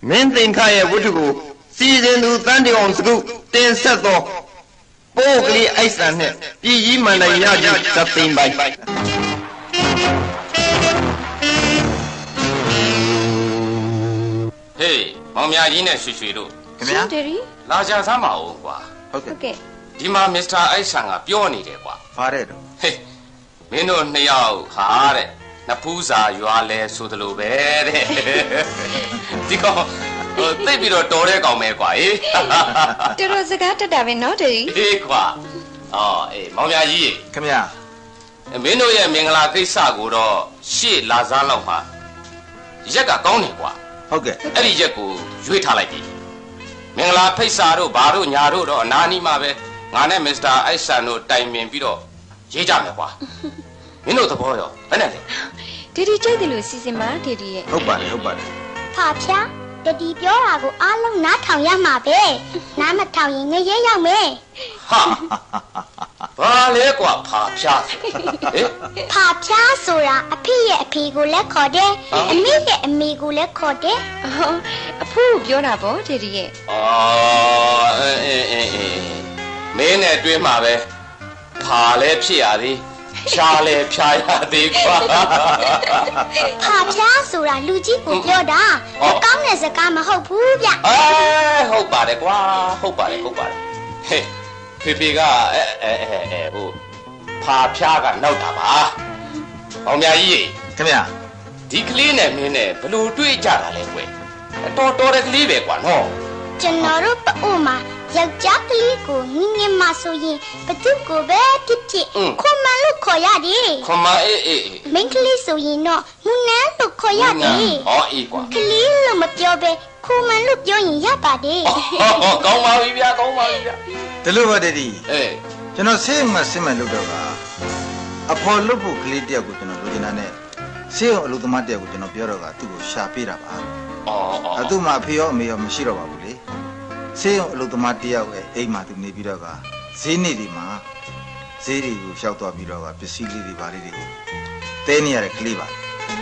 မင်းသင်္ခါရဲ့ဝတ္ထုကိုစီစဉ်သူတန်တေအောင်စကုတင်ဆက်သောပိုးကလေးအိုက်ဆန်နဲ့ပြည်ကြီးမန္တရကြီးသသိမ်းပိုင်းဟေးမောင်မြကြီးနဲ့ရွှေတို့ခင်ဗျာလာကြစမ်းပါဦးကွာဟုတ်ကဲ့ဒီမှာမစ္စတာအိုက်ဆန်ကပြောနေတယ်ကွာဖားတဲ့တော့ဟေးမင်းတို့နှစ်ယောက်ဟာတဲ့နဖူးစာရွာလဲဆိုသလိုပဲတဲ့ဒီကောင်သိပြီးတော့တော်တဲ့ကောင်ပဲကွာဟေးတော်စကားတက်တာပဲနော်ဒေဒီဟေးကွာအေးမောင်မြကြီးခင်ဗျာမင်းတို့ရဲ့မင်္ဂလာကိစ္စကိုတော့ရှေ့လာစားလောက်မှာရက်ကကောင်းတယ်ကွာဟုတ်ကဲ့အဲ့ဒီရက်ကိုရွေးထားလိုက်ပြီမင်္ဂလာဖိတ်စာတို့ဘာတို့ညာတို့တော့အနာနီးမှာပဲငါနဲ့မစ္စတာအိုက်ဆန်တို့တိုင်ပင်ပြီးတော့ရေးကြမယ်ကွာမင်းတို့သဘောရောဘယ်နဲ့လဲဒေဒီကြိုက်တယ်လို့စီစဉ်ပါဒေဒီရဲ့ဟုတ်ပါတယ်ဖာဖျားဒေဒီပြောတာကိုအားလုံးနားထောင်ရမှာပဲနားမထောင်ရင်ငရဲရောက်မယ်ဟာဘာလဲကွာဖာဖျားဟေးဖာဖျားဆိုတာအဖေရဲ့အဖေကိုလည်းခေါ်တယ်အမေရဲ့အမေကိုလည်းခေါ်တယ်အဖိုးကိုပြောတာပေါ့ဒေဒီရဲ့မင်းနဲ့တွေ့မှာပဲဖာလဲဖြစ်ရသေးဖြာလဲဖြာရသေးကွာဖာဖျားဆိုတာလူကြီးကိုပြောတာမကောင်းတဲ့စကားမဟုတ်ဘူးဗျဟုတ်ပါတယ်ကွာဟုတ်ပါတယ်ဟေးဖေကဟိုဖာဖျားကနောက်တာပါ။အောင်မြကြီးခင်ဗျာဒီကလေးနဲ့မင်းနဲ့ဘယ်လိုတွေ့ကြတာလဲကွယ်တော်တဲ့ကလေးပဲကွာနော်ကျွန်တော်တို့ပအိုမှာယောက်ျားကလေးကိုငင်းမဆိုရင်ဘသူကိုပဲဖြစ်ဖြစ်ခွန်မလို့ခေါ်ရတယ်ခွန်မအေးမိန်းကလေးဆိုရင်တော့မူနန်းလို့ခေါ်ရတယ်အေးကွာကလေးလို့မပြောပဲခွန်မလို့ပြောရင်ရပါတယ်ကောင်းပါပြီဗျာဒီလိုပါတည်းကျွန်တော်ဆေးရုံမှာဆင်းမယ်လို့တော့ကအဖော်လို့ဖို့ကလေးတယောက်ကိုကျွန်တော်လိုချင်တာနဲ့ဆေးရုံအလုပ်သမားတယောက်ကိုကျွန်တော်ပြောတော့ကသူ့ကိုရှာပေးတာပါသူ့မှာအဖေရောအမေရောမရှိတော့ပါဘူးလေဆေးရုံအလုပ်သမားတယောက်ရဲ့အိမ်မှာသူနေပြီးတော့ကဈေးနေဒီမှာဈေးတွေကိုရှောက်သွားပြီးတော့ကပစ္စည်းလေးတွေပါလေးတွေကိုတဲနေရတဲ့ကလေးပါ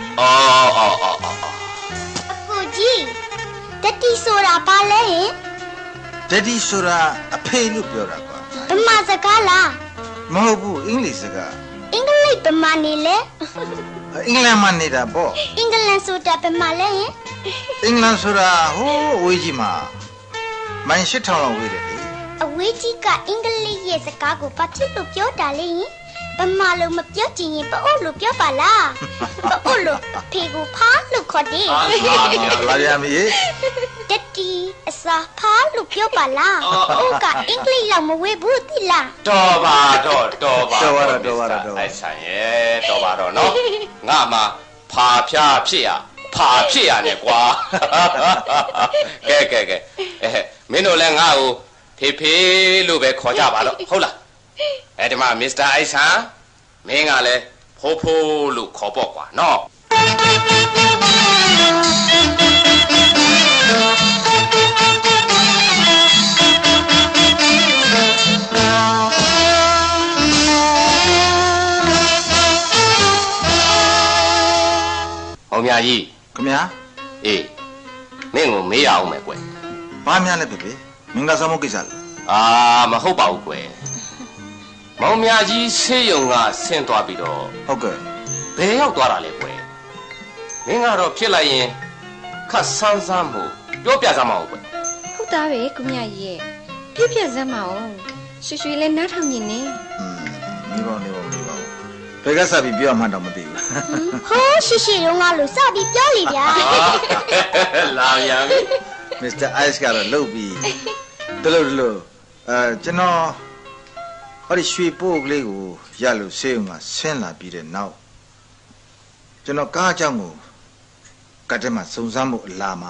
အကိုကြီးတတိဆိုတာပါလဲတတိဆိုတာအဖေလို့ပြောတာကွာဗမာစကားလားမဟုတ်ဘူးအင်္ဂလိပ်စကားအင်္ဂလိပ်ဗမာနေလေအင်္ဂလန်မှာနေတာပေါ့အင်္ဂလန်ဆိုတာဗမာလဲအင်္ဂလန်ဆိုတာဟိုးအဝေးကြီးမှာမိုင်8000လောက်ဝေးတယ်လေအဝေးကြီးကအင်္ဂလိပ်ရဲ့စကားကိုဘာဖြစ်လို့ပြောတာလဲဗမာလိုမပြောချင်ရင်ပအို့လို့ပြောပါလားပအို့လို့ဖေကိုဖားလို့ခေါ်တယ်လာရမီတတိအစာဖားလို့ပြောပါလားအိုးကအင်္ဂလိပ်လောက်မဝေးဘူးတိလားတော်ပါအဲ့ဆိုင်ရဲ့တော်ပါတော့နော်ငါမှဖာဖြားဖြစ်ရနဲ့ကွာကဲမင်းတို့လည်းငါ့ကိုဖေလို့ပဲခေါ်ကြပါလို့ဟုတ်လားဒီမှာမစ္စတာအိုက်ဆန်မင်းကလည်းဖိုးလို့ခေါ်ပေါ့ကွာနော်အောင်မြကြီးခင်ဗျာမင်းကိုမေးရအောင်မယ်ကွယ်ဘာများလဲဖေမင်္ဂလာဆောင်မကိစ္စလားမဟုတ်ပါဘူးကွယ်မောင်မြကြီးဆေးရုံကဆင်းသွားပြီးတော့ဟုတ်ကဲ့ဘယ်ရောက်သွားတာလဲကွယ်မင်းကတော့ဖြစ်လိုက်ရင်ခတ်ဆန်းမှုပြောပြစမ်းမအောင်ကွယ်ဟုတ်သားပဲကိုမြကြီးရဲ့ပြစမ်းမအောင်ရွှေလည်းနားထောင်နေနေပါဘယ်ကစပြီးပြောမှတော့မသိဘူးဟောရွှေရောငါလို့စပြီးပြောလိဗျာလာရပြီမစ္စတာအိုက်စ်ကတော့လှုပ်ပြီးတလို့ကျွန်တော်ဟောဒီရွှေပိုးကလေးကိုရလို့ဆေးရုံကဆင်းလာပြီးတဲ့နောက်ကျွန်တော်ကားအကြောင်းကိုကတ်ထဲမှာစုံစမ်းမှုအလာမှာ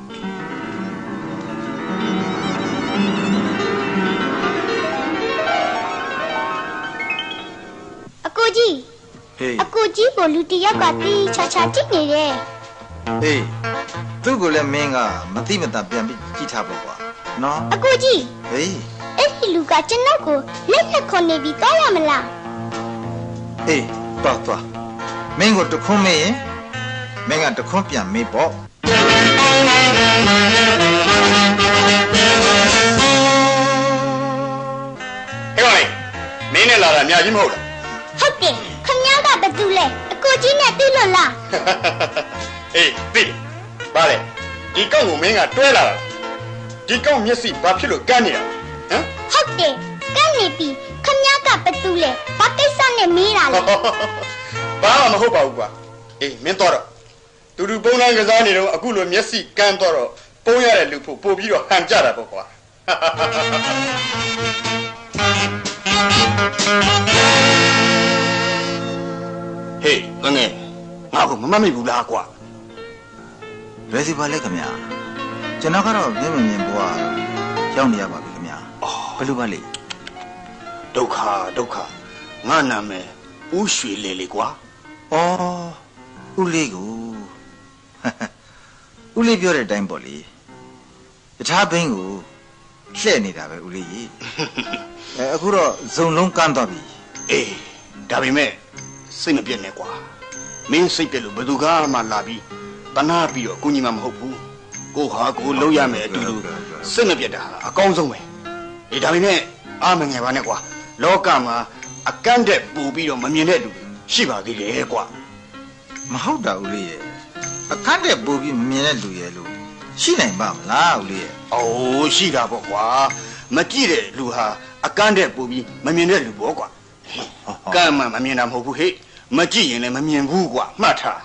အကိုကြီးကိုလူတယောက်ကတီးချာကြည့်နေတယ်သူ့ကိုလည်းမင်းကမသိမသာပြန်ပြီးကြည့်ထားပေါ့ကွာနော်အကိုကြီးအဲ့ဒီလူကကျွန်တော်ကိုလက်ခေါ်နေပြီးတော့ရမလားတော့မင်းကိုတခွန်းမေးရင်မင်းကတခွန်းပြန်မေးပေါ့မြကြီးမဟုတ်လားဟုတ်တယ်ခမည်းကဘသူလဲအကိုကြီးနဲ့တွေ့လို့လားအေးသိတယ်ပါလေဒီကောက်ကိုမင်းကတွဲလာတာဒီကောက်မျက်စိဘာဖြစ်လို့ကန်းနေတာဟမ်ဟုတ်တယ်ကန်းနေပြီခမည်းကဘသူလဲဘာကိစ္စနဲ့မေးတာလဲဘာမှမဟုတ်ပါဘူးကွာအေးမင်းတော့တူတူပုံလန်းကစားနေတော့အခုလိုမျက်စိကန်းတော့ပုံရတဲ့လူဖို့ပို့ပြီးတော့ဟန်ကြတာပေါ့ကွာဟေးငငယ်ငါကမမမိဘူးလားကွာဘယ်စီပါလဲခင်ဗျာကျွန်တော်ကတော့မြင်မြင်ဘွားရောက်နေရပါပြီခင်ဗျာဘယ်လိုပါလဲဒုက္ခငါနာမည်ဦးရွှေလေလေကွာဦးလေးကိုဦးလေးပြောတဲ့အတိုင်းပေါ့လေတခြားဘင်းကိုလှဲ့နေတာပဲဦးလေးကြီးအခုတော့ဇုံလုံးကမ်းသွားပြီအေးဒါပေမဲ့စိတ်မပြတ်နဲ့ကွာမင်းစိတ်ပြက်လို့ဘယ်သူကမှလာပြီးတနာပြီးတော့ကိုကြီးမှမဟုတ်ဘူးကိုဟာကိုလုံးရမယ်အတူတူစိတ်မပြတ်တာအကောင်းဆုံးပဲအေးဒါပေမဲ့အားမငယ်ပါနဲ့ကွာလောကမှာအကန့်တဲ့ပူပြီးတော့မမြင်တဲ့လူရှိပါသေးတယ်ကွာမဟုတ်တာဦးလေးရဲ့အခန့်တဲ့ပူပြီးမမြင်တဲ့လူရဲ့လို့ရှိနိုင်ပါမလားဦးလေးရဲ့အိုးရှိတာပေါ့ကွာမကြည့်တဲ့လူဟာအကန့်တဲ့ပူပြီးမမြင်တဲ့လူပေါ့ကွာကမ်းမှမမြင်တာမဟုတ်ဘူးဟဲ့မကြည့်ရင်လည်းမမြင်ဘူးကွာမှတ်ထား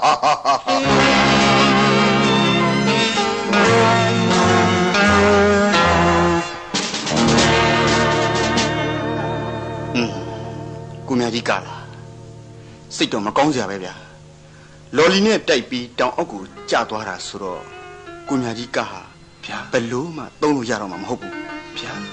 ကိုမြကြီးကလာစိတ်တော့မကောင်းစရာပဲဗျာလော်လီနဲ့တိုက်ပြီးတောင်အောက်ကိုကျသွားတာဆိုတော့ကိုမြကြီးကဟာဗျာဘယ်လို့မှသုံးလို့ရတော့မှာမဟုတ်ဘူးဗျာ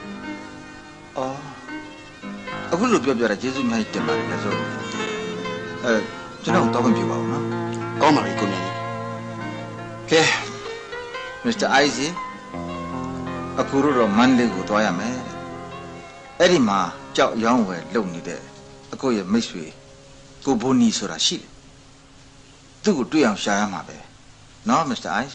အခုလိုပြောတာကျေးဇူးများကြီးတင်ပါတယ်လေဆိုကျွန်တော်တောင်းပြပါဦးနော်ကောင်းပါပြီကိုမြကြီးကဲ Mr. Ice အခုတော့မန်လေးကိုသွားရမယ်အဲ့ဒီမှာကြောက်ရောင်းဝယ်လုပ်နေတဲ့အကိုရဲ့မိတ်ဆွေကိုဘိုနီဆိုတာရှိတယ်သူ့ကိုတွေ့အောင်ရှာရမှာပဲနော် Mr. Ice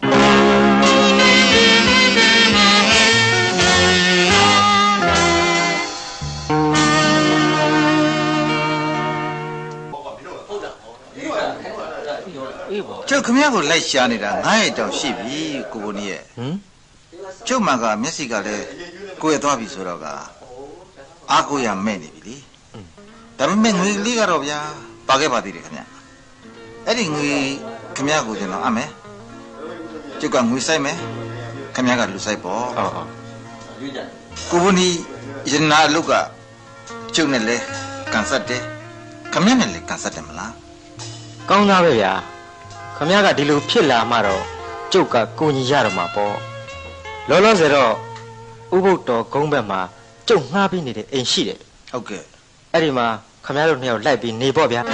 ကျုပ်ခမရကိုလိုက်ရှာနေတာ9ရက်တောင်ရှိပြီကိုဘိုနီရဲ့ကျုပ်မှကမျက်စိကလည်းကိုရသွားပြီဆိုတော့ကအားကိုရမဲ့နေပြီလေဒါပေမဲ့ငွေလေးကတော့ဗျာပါခဲ့ပါသေးတယ်ခင်ဗျအဲ့ဒီငွေခင်ဗျကိုကျွန်တော်အပ်မယ်ကျုပ်ကငွေစိုက်မယ်ခင်ဗျကလူစိုက်ပေါ့ကိုဘိုနီရနာအလုပ်ကကျုပ်နဲ့လဲကန်ဆက်တယ်ခင်ဗျနဲ့လဲကန်ဆက်တယ်မလားကောင်းသားပဲဗျာခမရကဒီလိုဖြစ်လာမှတော့ကျုပ်ကကိုညီရတော့မှာပေါ့လောလောဆယ်တော့ဥပုပ်တော်ဂုံးဘက်မှာကျုပ်ငှားပြီးနေတဲ့အိမ်ရှိတယ်ဟုတ်ကဲ့အဲ့ဒီမှာခမရတို့နှစ်ယောက်လိုက်ပြီးနေပေါ့ဗျာ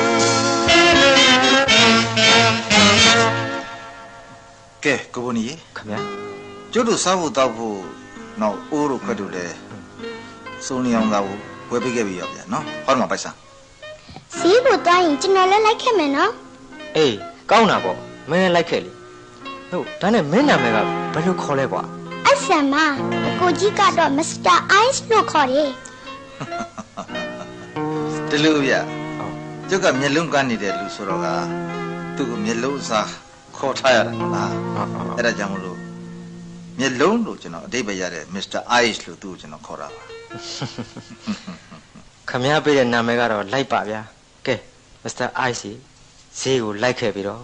ကဲကိုဘိုနီခမရကျုပ်တို့စားဖို့တောက်ဖို့နောက်အိုးတို့ခွက်တို့လဲစုံနေအောင်သာဝယ်ပေးခဲ့ပြီရောဗျာနော်ဟောမှာပိုက်စားစီးဖို့တိုင်းရင်ကျွန်တော်လည်းလိုက်ခဲ့မယ်နော်အေးကောင်းတာပေါ့မင်းလိုက်ခဲ့လေဟုတ်ဒါနဲ့မင်းနာမည်ကဘယ်လိုခေါ်လဲကွာအဆန်မအကိုကြီးကတော့ Mr. Ice လို့ခေါ်တယ်တလူဗျကျုပ်ကမျက်လုံးကန်းနေတဲ့လူဆိုတော့ကသူ့ကိုမျက်လုံးစားခေါ်ထားရတာလားအဲ့ဒါကြောင့်မလို့မျက်လုံးလို့ကျွန်တော်အတိတ်ပဲရတဲ့ Mr. Ice လို့သူ့ကိုကျွန်တော်ခေါ်တာပါခမရပေးတဲ့နာမည်ကတော့လိုက်ပါဗျာကဲ Mr. Ice ဈေးကိုလိုက်ခဲ့ပြီးတော့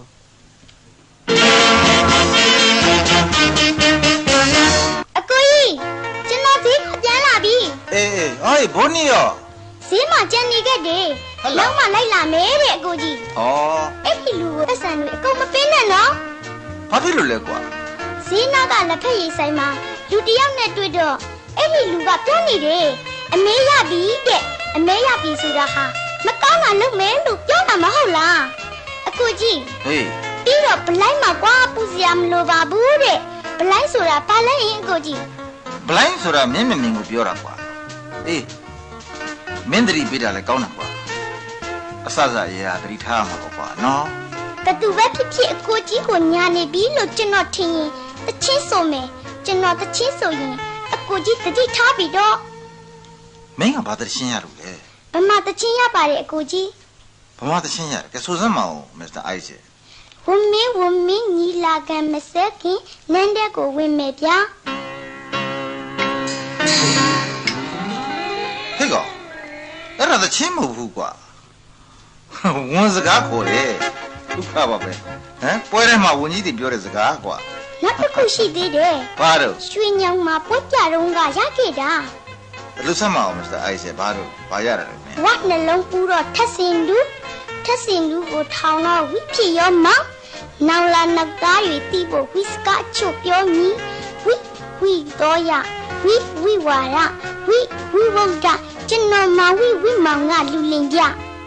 အကိုကြီးကျွန်တော်ဈေးကိုပြန်လာပြီအေးဟေးဘိုးနီရောဈေးမှာကျန်နေခဲ့တယ်လောက်မှလိုက်လာမယ်တဲ့အကိုကြီးဩအဲ့ဒီလူကိုအဆန်တွေအကုန်မပေးနဲ့နော်ဘာဖြစ်လို့လဲကွာဈေးနာကလက်ဖက်ရည်ဆိုင်မှာလူတယောက်နဲ့တွေ့တော့အဲ့ဒီလူကပြောနေတယ်အမေရပြီတဲ့အမေရပြီဆိုတာဟာမကောင်းတာလုပ်မယ်လို့ပြောတာမဟုတ်လားအကိုကြီးဟေးပြီးတော့ဗလိုက်မှာကွာပူစရာမလိုပါဘူးတဲ့ဗလိုက်ဆိုတာဘာလဲရင်အကိုကြီးဗလိုက်ဆိုတာမင်းမမြင်ကိုပြောတာကွာအေးမင်းတတိပေးတာလည်းကောင်းတာကွာအစစရေဟာတတိထားမှာပေါ့ကွာနော်ဘသူပဲဖြစ်ဖြစ်အကိုကြီးကိုညာနေပြီလို့ကျွန်တော်ထင်ရင်တချင်းဆိုမယ်ကျွန်တော်တချင်းဆိုရင်အကိုကြီးတတိထားပြီတော့မမင်းကဘာတချင်းရလို့လဲဗမာတချင်းရပါတယ်အကိုကြီးဗမာတချင်းရတယ်ကဲဆိုစမ်းမအောင်မစ္စတာအိုက်စ်ဝမင်းညီလာခံမစက်ခင်နန်းတဲ့ကိုဝင်မယ်ဗျာဟဲ့ကောင်အဲ့ဒါတချင်းမဟုတ်ဘူးကွာဝန်စကားခေါ်တယ်ဒုက္ခပါပဲဟမ်ပွဲထဲမှာဝန်ကြီးတွေပြောတဲ့စကားကွာနောက်တစ်ခုရှိသေးတယ်ဘာလို့ရွှေညောင်မှာပွဲပြတော့ကရခဲ့တာလူစမ်းမအောင်မစ္စတာအိုက်စ်ဘာလို့ဘာရရတယ်လဲဝတ်နှလုံးပူတော့ထက်စင်လူကိုထောင်းတော့ဝိဖြစ်ရောမောင်နောင်လာနောက်သားတွေတီးဖို့ဝိစကအချုပ်ပြောမီဝိတော့ရဝိဝါရဝိဝုဒ္ဒကျွန်တော်မဝိမောင်ကလူလင်ကြ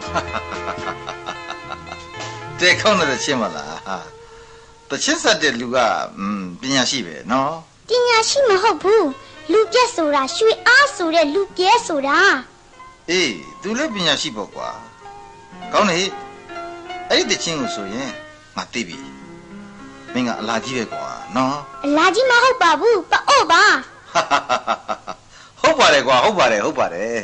တဲ့ခေါင်းနဲ့ချင်းမလားတချင်းဆက်တဲ့လူကပညာရှိပဲနော်ပညာရှိမဟုတ်ဘူးလူပြက်ဆိုတာရွှေအားဆိုတဲ့လူပြဲဆိုတာအေးသူလည်းပညာရှိပေါ့ကွာကောင်းနေအဲ့ဒီတချင်းကိုဆိုရင်ငါသိပြီမင်းကအလာကြီးပဲကွာနော်အလာကြီးမဟုတ်ပါဘူးပအို့ပါဟုတ်ပါတယ်ကွာဟုတ်ပါတယ်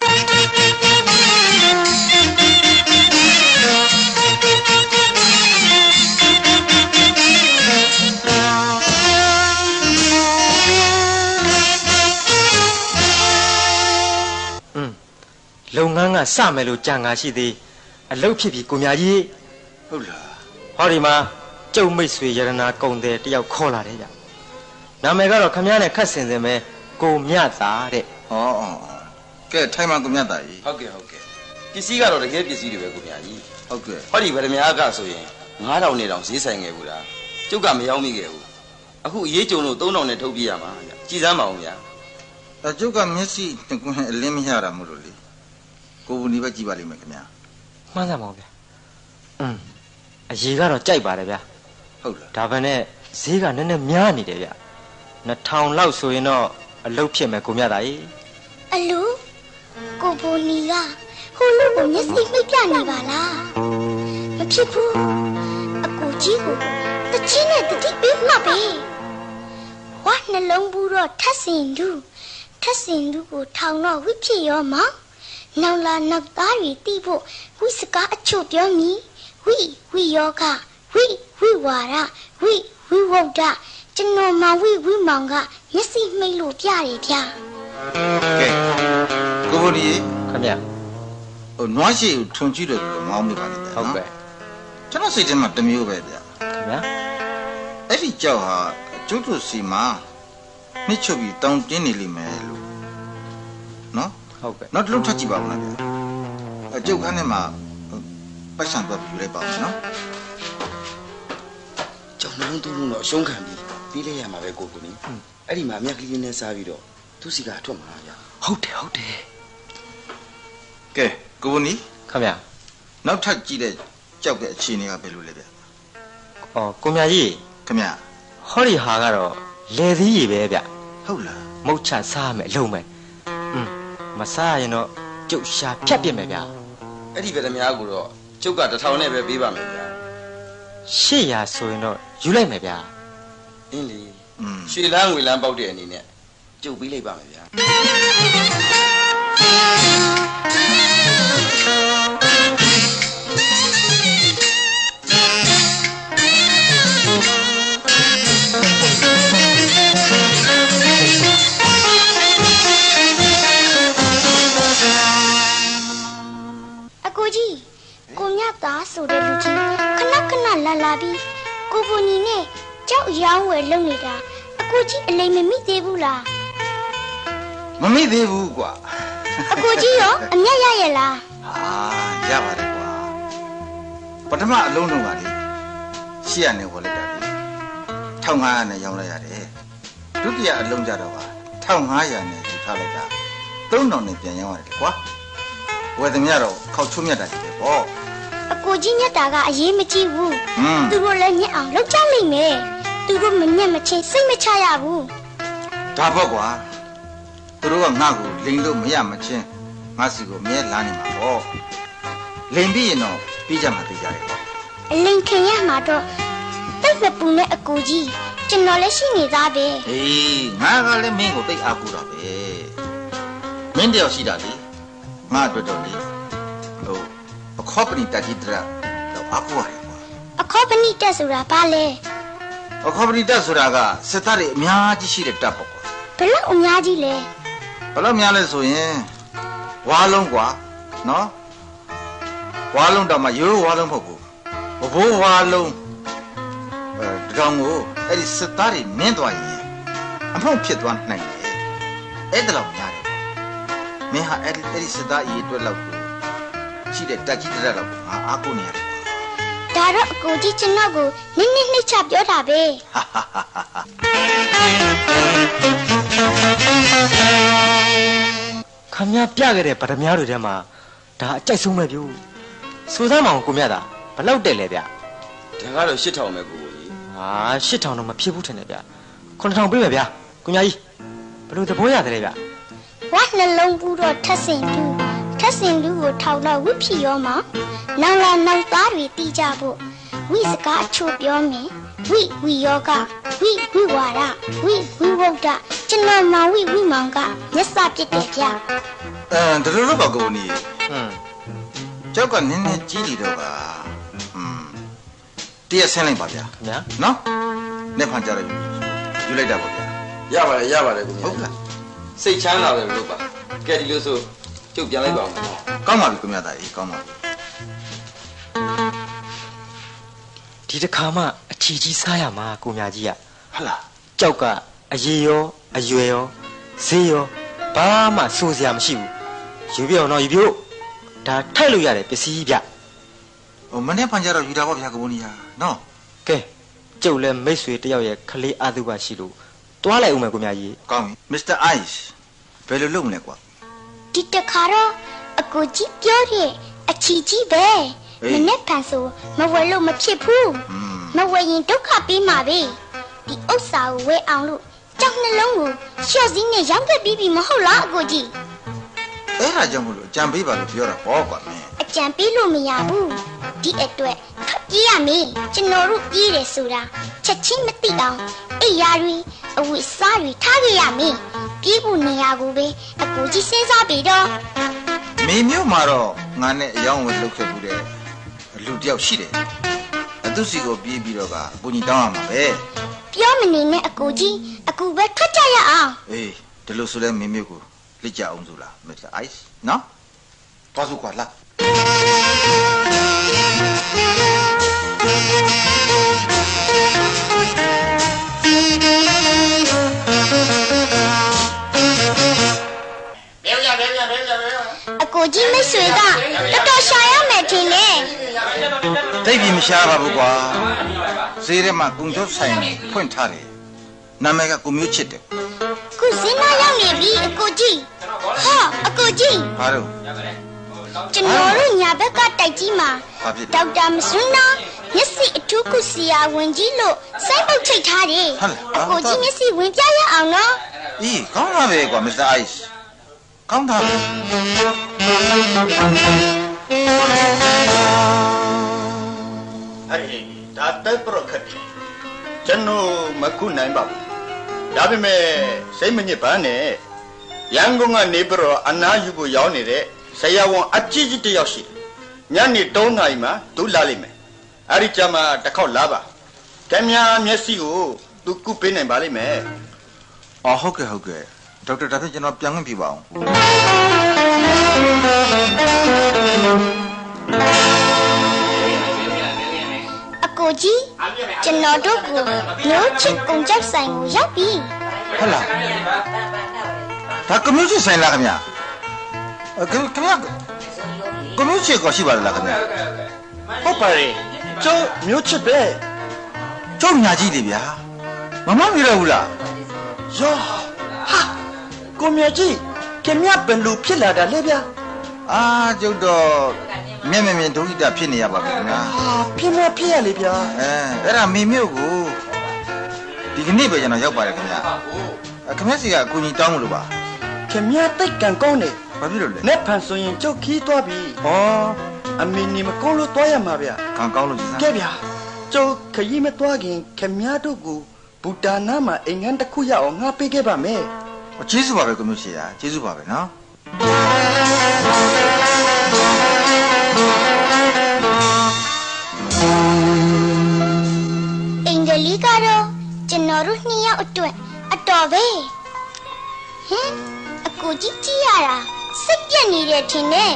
လုပ်ငန်းကစမယ်လို့ကြံငါရှိသေးအလုပ်ဖြစ်ပြီကိုမြကြီးဟုတ်လားဟောဒီမှာကျုပ်မိတ်ဆွေရတနာကုံတယ်တယောက်ခေါ်လာတယ်ဗျနာမည်ကတော့ခမည်းနဲ့ခတ်စင်စင်ပဲကိုမြတာတဲ့ဩကဲထိုင်မှာကိုမြတာကြီးဟုတ်ကဲ့ပစ္စည်းကတော့တကယ်ပစ္စည်းတွေပဲကိုမြကြီးဟုတ်ကဲ့ဟောဒီဗရမ ्या ကဆိုရင်9000နဲ့တောင်ဈေးဆိုင်ငယ်ဘူးလားကျုပ်ကမရောက်မိခဲ့ဘူးအခုအရေးကြုံလို့3000နဲ့ထုတ်ပြရမှာဗျကြည်စမ်းပါအောင်ဗျာကျုပ်ကမျက်စိတကွန်းအလင်းမရတာမို့လို့လေကိုဘူးနီးပဲကြည့်ပါလိမ့်မယ်ခင်ဗျာမှန်စမ်းပါဦးဗျာအရေးကတော့ကြိုက်ပါတယ်ဗျာဟုတ်လားဒါပဲနဲ့ဈေးကနည်းနည်းများနေတယ်ဗျ2000လောက်ဆိုရင်တော့အလုပ်ဖြစ်မယ်ကိုမြတာကြီးအလူကိုဘိုနီကဟိုလူကိုမျက်စိမိတ်ပြနေပါလားမဖြစ်ဘူးအကိုကြီးကိုတချင်းနဲ့တတိပေးမှပဲဝါနှလုံးဘူးတော့ထက်စင်လူကိုထောင်တော့ဝိဖြစ်ရောမောင်နောင်လာနောက်သားတွေတီးဖို့ဝိစကအချုပ်ပြောမီဝိယောဂဝိဝါရဝိဝုဒ္ဒကျွန်တော်မဝိမောင်ကမျက်စိမှိတ်လို့ပြတယ်ဗျာကဲကိုဘိုဒီခင်ဗျနွားရှိကိုထွန်ကြည့်တယ်လို့မောင်းမိပါလိမ့်မယ်ဟုတ်ကဲ့ကျွန်တော်စိတ်ထဲမှာတမျိုးပဲဗျာခင်ဗျအဲ့ဒီကြောက်ဟာကျုပ်တို့စီမှာနှစ်ချုပ်ပြီးတောင်းတင်းနေလိမ့်မယ်လို့နော်ဟုတ်ကဲ့နောက်တစ်လုံးထပ်ကြည့်ပါဦးလားဗျာအကျုပ်ခန်းထဲမှာပတ်စံတော့ပြလိုက်ပါဦးနော်ကျောင်းလုံးတူလုံးတော့ရှုံးခံပြီးလိုက်ရမှာပဲကိုနီအဲ့ဒီမှာအမြက်ကလေးနဲ့စားပြီးတော့သူစီကအထွက်မှာဗျာဟုတ်တယ်ကဲကိုနီခင်ဗျနောက်ထပ်ကြည့်တဲ့ကြောက်တဲ့အခြေအနေကဘယ်လိုလဲဗျာကိုမြကြီးခင်ဗျဟောဒီဟာကတော့လေသီးရည်ပဲဗျဟုတ်လားမုတ်ချစားမယ်အလုံးမယ်မစားရင်တော့ကျုပ်ရှာဖြတ်ပြစ်မယ်ဗျာအဲ့ဒီဗရမ ्या ကိုတော့ကျုပ်က1000နဲ့ပဲပေးပါမယ်ဗျာ 800ဆိုရင်တော့ယူလိုက်မယ်ဗျာအင်းလေရွှေလန်းငွေလန်းပေါက်တဲ့အနေနဲ့ကျုပ်ပေးလိုက်ပါမယ်ဗျာကိုမြတ်သားဆိုတဲ့လူကြီးခဏလာပြီးကိုဘိုနီနဲ့ကြောက်ရောင်းဝယ်လုပ်နေတာအကိုကြီးအလိမ်မမိသေးဘူးလားမမိသေးဘူးကွာအကိုကြီးရောအမျက်ရရဲ့လားရပါတယ်ကွာပထမအလုံးလုံးကလေ800နဲ့ဝယ်လိုက်တာလေ1500နဲ့ရောင်းလိုက်ရတယ်ဒုတိယအလုံးကြတော့က1500နဲ့ယူထားလိုက်တာ3000နဲ့ပြန်ရောင်းရတယ်ကွာဝယ်သမျှတော့ခောက်ချုံးမြတ်တာကြီးပဲပေါ့အကိုကြီးမြတ်တာကအရေးမကြီးဘူးသူတို့လည်းညက်အောင်လုပ်ကြလိမ့်မယ်သူတို့မညက်မချင်းစိတ်မချရဘူးဒါပေါ့ကွာသူတို့ကငါ့ကိုလိန်လို့မရမချင်းငါစီကိုမြဲလာနေမှာပေါ့လိန်ပြီးရင်တော့ပြီးကြမှာသိကြတယ်ပေါ့အလိန်ခင်ရမှာတော့တိတ်မပူနဲ့အကိုကြီးကျွန်တော်လည်းရှိနေသားပဲအေးငါကလည်းမင်းကိုတိတ်အားကိုးတာပဲမင်းတယောက်ရှိတာလေငါအတွက်တော့လေအခေါပနီတက်ကြီးတရတော့အကူရတယ်ကွာအခေါပနီတက်ဆိုတာဘာလဲအခေါပနီတက်ဆိုတာကစစ်သားတွေအများကြီးရှိတဲ့တပ်ပေါ့ကွာဘယ်လောက်အများကြီးလဲဘယ်လောက်များလဲဆိုရင်ဝါလုံးကွာနော်ဝါလုံးတော့မှရိုးဝါလုံးမဟုတ်ဘူးဘိုးဝါလုံးတကောင်ကိုအဲ့ဒီစစ်သားတွေနင်းသွားရင်အမှုန့်ဖြစ်သွားနိုင်တယ်အဲ့ဒါလောက်များတယ်မင်းဟာအဲ့ဒီစစ်သားအရေးအတွက်လောက်ကိုရှိတဲ့တက်ကြီးတက်လောက်ကိုငါအားကိုးနေရတယ်ဒါတော့အကိုကြီးကျွန်တော်ကိုနင်းနှိမ့်ချပြောတာပဲခမရပြခဲ့တဲ့ဗဒမားတွေထဲမှာဒါအကြိုက်ဆုံးပဲပြုစူစမ်းမအောင်ကိုမြတ်တာဘလောက်တက်လဲဗျဒါကတော့8000ပဲကိုကြီးဟာ8000တော့မဖြစ်ဘူးထင်တယ်ဗျ9000ပေးမယ်ဗျကိုမြတ်ကြီးဘယ်လိုသဘောရတယ်လဲဗျဝါနှလုံးဘူးတော့ထက်စင်လူကိုထောက်တော့ဝိဖြစ်ရောမှာနောင်လာနောက်သားတွေတီးကြဖို့ဝိစကားအချို့ပြောမယ်ဝိယောကဝိဝါဒဝိဝုဒ္ဒကျွန်တော်မောင်ဝိမောင်ကမျက်စာပြစ်တယ်ဗျဒါလိုလိုပါကိုနီကျောက်ကနင်းနေကြီးလီတော့ကတရက်ဆင်းလိုက်ပါဗျာညာနော်နေဖန်ကြရယူလိုက်တာပါဗျာရပါတယ်ကိုဟုတ်လားစိတ်ချမ်းသာပဲလို့ပါကဲဒီလိုဆိုကျုပ်ပြန်လိုက်ပါဦးကောင်းပါပြီကိုမြတ်သားကြီးကောင်းပါပြီဒီတစ်ခါမှအချီကြီးစားရမှာကိုမြကြီးကဟုတ်လားကြောက်ကအရေးရောအရွယ်ရောဈေးရောဘာမှစိုးစရာမရှိဘူးယူပြအောင်တော့ယူပြဒါထိုက်လို့ရတယ်ပစ္စည်းဗျမနေ့ဖန်ကြတော့ယူတာပေါ့ဗျာကဘုန်းကြီးဟာနော်ကဲကျုပ်လည်းမိတ်ဆွေတယောက်ရဲ့ခလေးအသုဘရှိလို့တွားလိုက်ဦးမယ်ကိုမြကြီးကောင်းပြီမစ္စတာအိုက်စ်ဘယ်လိုလုပ်မလဲကွာဒီတခါတော့အကိုကြီးပြောတဲ့အချီကြီးပဲမနေ့ဖန်ဆိုမဝယ်လို့မဖြစ်ဘူးမဝယ်ရင်ဒုက္ခပေးမှာပဲဒီဥစ္စာကိုဝယ်အောင်လို့ကြောက်နှလုံးကိုလျှော့စည်းနဲ့ရောင်းခဲ့ပြီးမဟုတ်လားအကိုကြီးအဲ့ဒါကြောင့်မလို့အကြံပေးပါလို့ပြောတာပေါ့ကွာမင်းအကြံပေးလို့မရဘူးဒီအတွက်ခပ်ပြေးရမင်းကျွန်တော်တို့ပြေးတယ်ဆိုတာချက်ချင်းမသိအောင်အိယာတွေအဝတ်စားတွေထားခဲ့ရမင်းပြေးဖို့နေရာကိုပဲအကိုကြီးစဉ်းစားပြီးတော့မေမျိုးမှာတော့ငါနဲ့အယောင်းဝယ်လုပ်ခဲ့ဘူးတဲ့လူတယောက်ရှိတယ်အသူစီကိုပြေးပြီးတော့ကအကူကြီးတောင်းရမှာပဲပြောမနေနဲ့အကိုကြီးအကူပဲထွက်ကြရအောင်အေးဒီလိုဆိုလဲမေမျိုးကိုလက်ကြအောင်ဆိုလားမစ္စတာအိုက်စ်နော်သွားစုကွာလာအကိုကြီးမဆွေကတော်တော်ရှာရမယ်ထင်တယ်တိတ်ပြီးမရှာပါဘူးကွာဈေးထဲမှာကုံကျော်ဆိုင်ဖွင့်ထားတယ်နာမည်ကကိုမျိုးချစ်တယ်ခုစင်းနာရောက်နေပြီအကိုကြီးဟာအကိုကြီးဘာလို့ကျွန်တော်တို့ညာဘက်ကတိုက်ကြီးမှာဒေါက်တာမစွန်းနာမျက်စိအထူးကုဆရာဝန်ကြီးလို့စိုက်ပုတ်ချိတ်ထားတယ်အကိုကြီးမျက်စိဝင်ပြရအောင်နော်အေးကောင်းပါပဲကွာမစ္စတာအိုက်စ်ကောင်းတာပဲအဲ့ဒါတက်ပရခတ်ကျွန်တော်မခုနိုင်ပါဘူးဒါပေမဲ့စိတ်မညစ်ပါနဲ့ရန်ကုန်ကနေပြီးတော့အနားယူဖို့ရောက်နေတဲ့ဆရာဝန်အကြီးကြီးတယောက်ရှိတယ်ညနေ3 နာရီမှသူလာလိမ့်မယ်အဲ့ဒီကြမှာတစ်ခေါက်လာပါကမြာမျက်စိကိုသူကုပေးနိုင်ပါလိမ့်မယ်အော်ဟုတ်ကဲ့ဒေါက်တာဒါဖြင့်ကျွန်တော်ပြန်ခွင့်ပြုပါအောင်အကိုကြီးကျွန်တော်တို့ကမျိုးချစ်ကုန်ကြောက်ဆိုင်ကိုရောက်ပြီဟုတ်လားဒါကမျိုးချစ်ဆိုင်လားခင်ဗျာခင်ဗျာကမျိုးချစ်ကိုရှိပါလားခင်ဗျာဟုတ်ပါရဲ့ကျုပ်မျိုးချစ်ပဲကျုပ်ညာကြီးလေဗျာမမမြင်ရဘူးလားယောဟာကိုမြကြီးခင်ဗျဘယ်လိုဖြစ်လာတာလဲဗျာအာကျုပ်တော့မြင်ဒုက္ခိတဖြစ်နေရပါပြီခင်ဗျာဖြစ်ရလေဗျာအဲ့ဒါမေမြို့ကိုဒီကနေ့ပဲကျွန်တော်ရောက်ပါတယ်ခင်ဗျာခင်ဗျစီကအကူကြီးတောင်းလို့ပါခင်ဗျတိတ်ကန်ကောင်းတယ်ဘာဖြစ်လို့လဲလက်ဖန်ဆိုရင်ကျုပ်ခီးသွားပြီဩအမင်းနေမကောင်းလို့သွားရမှာဗျာကန်ကောင်းလို့စမ်းကဲဗျာကျုပ်ခရီးမသွားခင်ခင်ဗျတို့ကိုဘူတာနာမှာအိမ်ငန်းတစ်ခုရအောင်ငါပေးခဲ့ပါမယ်ကျေးဇူးပါပဲကိုမျိုးစီကကျေးဇူးပါပဲနော်အင်္ဂလိပ်ကတော့ကျွန်တော်တို့နှစ်ယောက်အတွက်အတော်ပဲဟင်အကိုကြီးကြည့်ရတာစိတ်ပြက်နေတယ်ထင်တယ်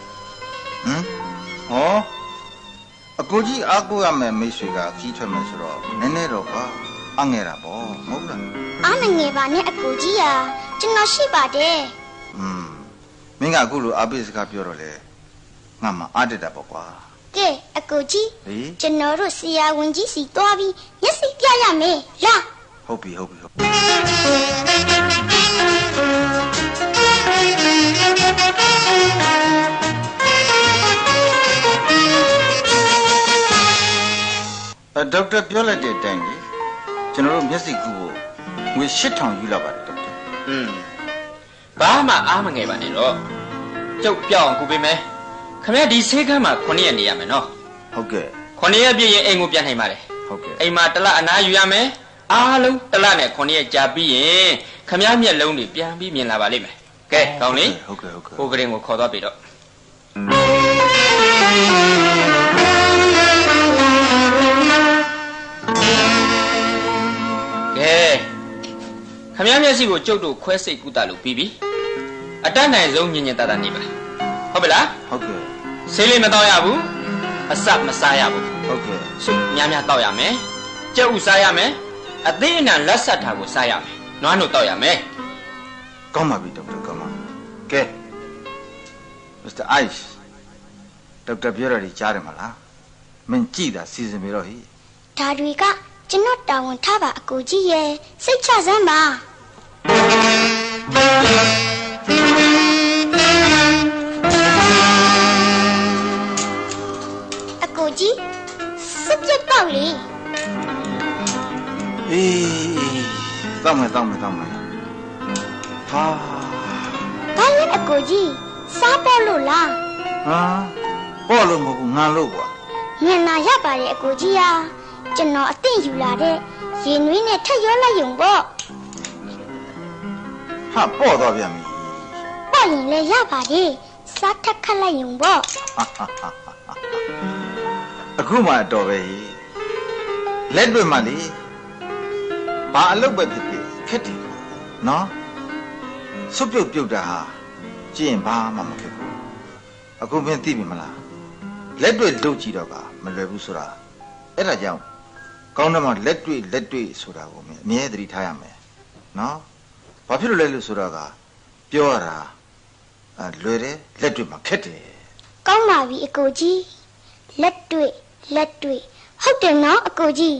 ဟောအကိုကြီးအားကိုးရမယ်မိတ်ဆွေကကြီးထွက်မယ်ဆိုတော့နည်းနည်းတော့ပါအငဲတာပေါ့မဟုတ်လားအားမငယ်ပါနဲ့အကိုကြီးဟာကျွန်တော်ရှိပါတယ်မင်းကအခုလိုအားပေးစကားပြောတော့လေငါမှအားတက်တာပေါ့ကွာကဲအကိုကြီးကျွန်တော်တို့ဆရာဝန်ကြီးစီသွားပြီးမျက်စိပြရမယ်လာဟုတ်ပြီကဲဒေါက်တာပြောလိုက်တဲ့အတိုင်းလေကျွန်တော်တို့မျက်စိကူကိုငွေ8000ယူလာပါတယ်ဒေါက်တာဘာမှအားမငယ်ပါနဲ့တော့ကျုပ်ပြောင်းကူပေးမယ်ခင်ဗျာဒီဆေးခန်းမှာ9ရက်နေရမယ်နော်ဟုတ်ကဲ့ 9ရက်ပြည့်ရင်အိမ်ကိုပြန်နိုင်ပါတယ်ဟုတ်ကဲ့အိမ်မှာတစ်လအနားယူရမယ်အားလုံးတစ်လနဲ့9ရက်ကြာပြီးရင်ခင်ဗျာမျက်လုံးတွေပြန်ပြီးမြင်လာပါလိမ့်မယ်ကဲကောင်းလေဟုတ်ကဲ့ကိုကရင်ကိုခေါ်သွားပြီတော့ကဲခမည်းမျက်စိကိုကျုပ်တို့ခွဲစိတ်ကုသလို့ပြီးပြီအတတ်နိုင်ဆုံးညင်ညင်တတနေပါဟုတ်ပြီလားဟုတ်ကဲ့ဆေးလေးမတော့ရဘူးအစမစားရဘူးဟုတ်ကဲ့စုများများတောက်ရမယ်ကြက်ဥစားရမယ်အသေးအနံလက်ဆက်ထားကိုစားရမယ်နွားနို့တောက်ရမယ်ကောင်းပါပြီဒေါက်တာကောင်းပါကဲ Mr. Ice ဒေါက်တာပြောရည်ကြားတယ်မလားမင်းကြည့်တာစီစဉ်ပြီးတော့ဟိဒါတွေကကျွန်တော်တာဝန်ထားပါအကိုကြီးရဲ့စိတ်ချစမ်းပါအကိုကြီးစစ်ပြတ်တော့လေအေးတောင်းမယ်ဟာဘာလဲအကိုကြီးစားပေါ်လို့လားဟာပေါ်လို့မဟုတ်ဘူးငါလို့ကွာညနာရပါတယ်အကိုကြီးဟာကျွန်တော်အသင့်ယူလာတဲ့ရေနွေးနဲ့ထက်ရောလိုက်ယုံပေါ့ဟာပေါ့တော့ပြန်ပြီပေါ့ရင်လည်းရပါတယ်စားထက်ခတ်လိုက်ယုံပေါ့အခုမှတော့ပဲလက်တွေ့မှလေဘာအလုပ်ပဲဖြစ်ဖြစ်ခက်တယ်နော်စွပ်ပြုတ်တာဟာကြည့်ရင်ဘာမှမခက်ဘူးအခုမင်းသိပြီမလားလက်တွေ့လုပ်ကြည့်တော့ကမလွယ်ဘူးဆိုတာအဲ့ဒါကြောင့်ကောင်းတယ်မှာလက်တွေ့ဆိုတာကိုမင်းအမြဲတမ်းထားရမယ်နော်ဘာဖြစ်လို့လဲလို့ဆိုတော့ကပြောရတာလွယ်တယ်လက်တွေ့မှာခက်တယ်ကောင်းပါပြီအကိုကြီးလက်တွေ့ဟုတ်တယ်နော်အကိုကြီး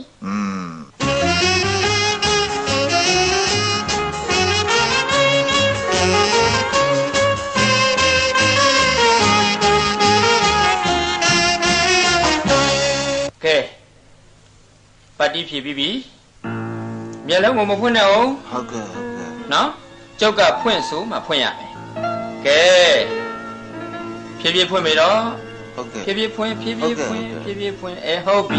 ကဲပါတီဖြည့်ပြီးပြီမျက်လုံးကိုမဖွင့်နဲ့အောင်ဟုတ်ကဲ့နော်ကျုပ်ကဖွင့်ဆိုမှဖွင့်ရမယ်ကဲဖြည့်ဖွင့်ပြီတော့ဟုတ်ကဲ့ဖြည့်ဖွင့်အဲဟုတ်ပြီ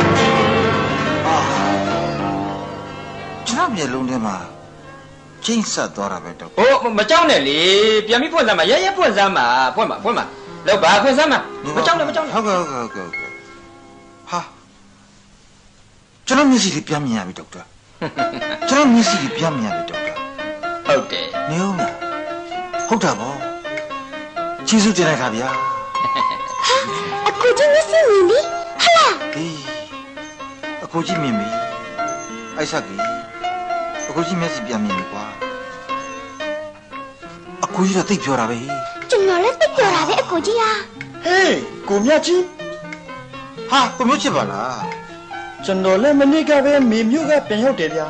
ကျွန်တော်မျက်လုံးထဲမှာချိန်ဆက်သွားတာပဲတော့ဟိုမကြောက်နဲ့လေပြန်ပြီးဖွင့်စမ်းပါရဲဖွင့်စမ်းပါဖွင့်ပါလောက်ပါဖွင့်စမ်းပါမကြောက်နဲ့ဟုတ်ကဲ့ဟာကျွန်တော်မျက်စိလေးပြန်မြင်ရပြီဒေါက်တာကျွန်တော်မျက်စိလေးပြန်မြင်ရပြီဒေါက်တာဟုတ်တယ်နေဦးမဟုတ်တာပေါ့ကျေးဇူးတင်လိုက်ခါဗျာအကူကြီးမျက်စိမြင်ပြီဟလာအေးအကူကြီးမြင်ပြီအိုက်ဆက်ကြီးအကူကြီးမျက်စိပြန်မြင်ပြီကွာအကူကြီးတော့သိပြောတာပဲကျွန်တော်လည်းသိပြောတာပဲအကူကြီးဟာဟေးကိုမြတ်ကြီးဟာကိုမျိုးချစ်ပါလားကျွန်တော်လည်းမနေ့ကပဲမေမျိုးကပြန်ရောက်တယ်ဗျာ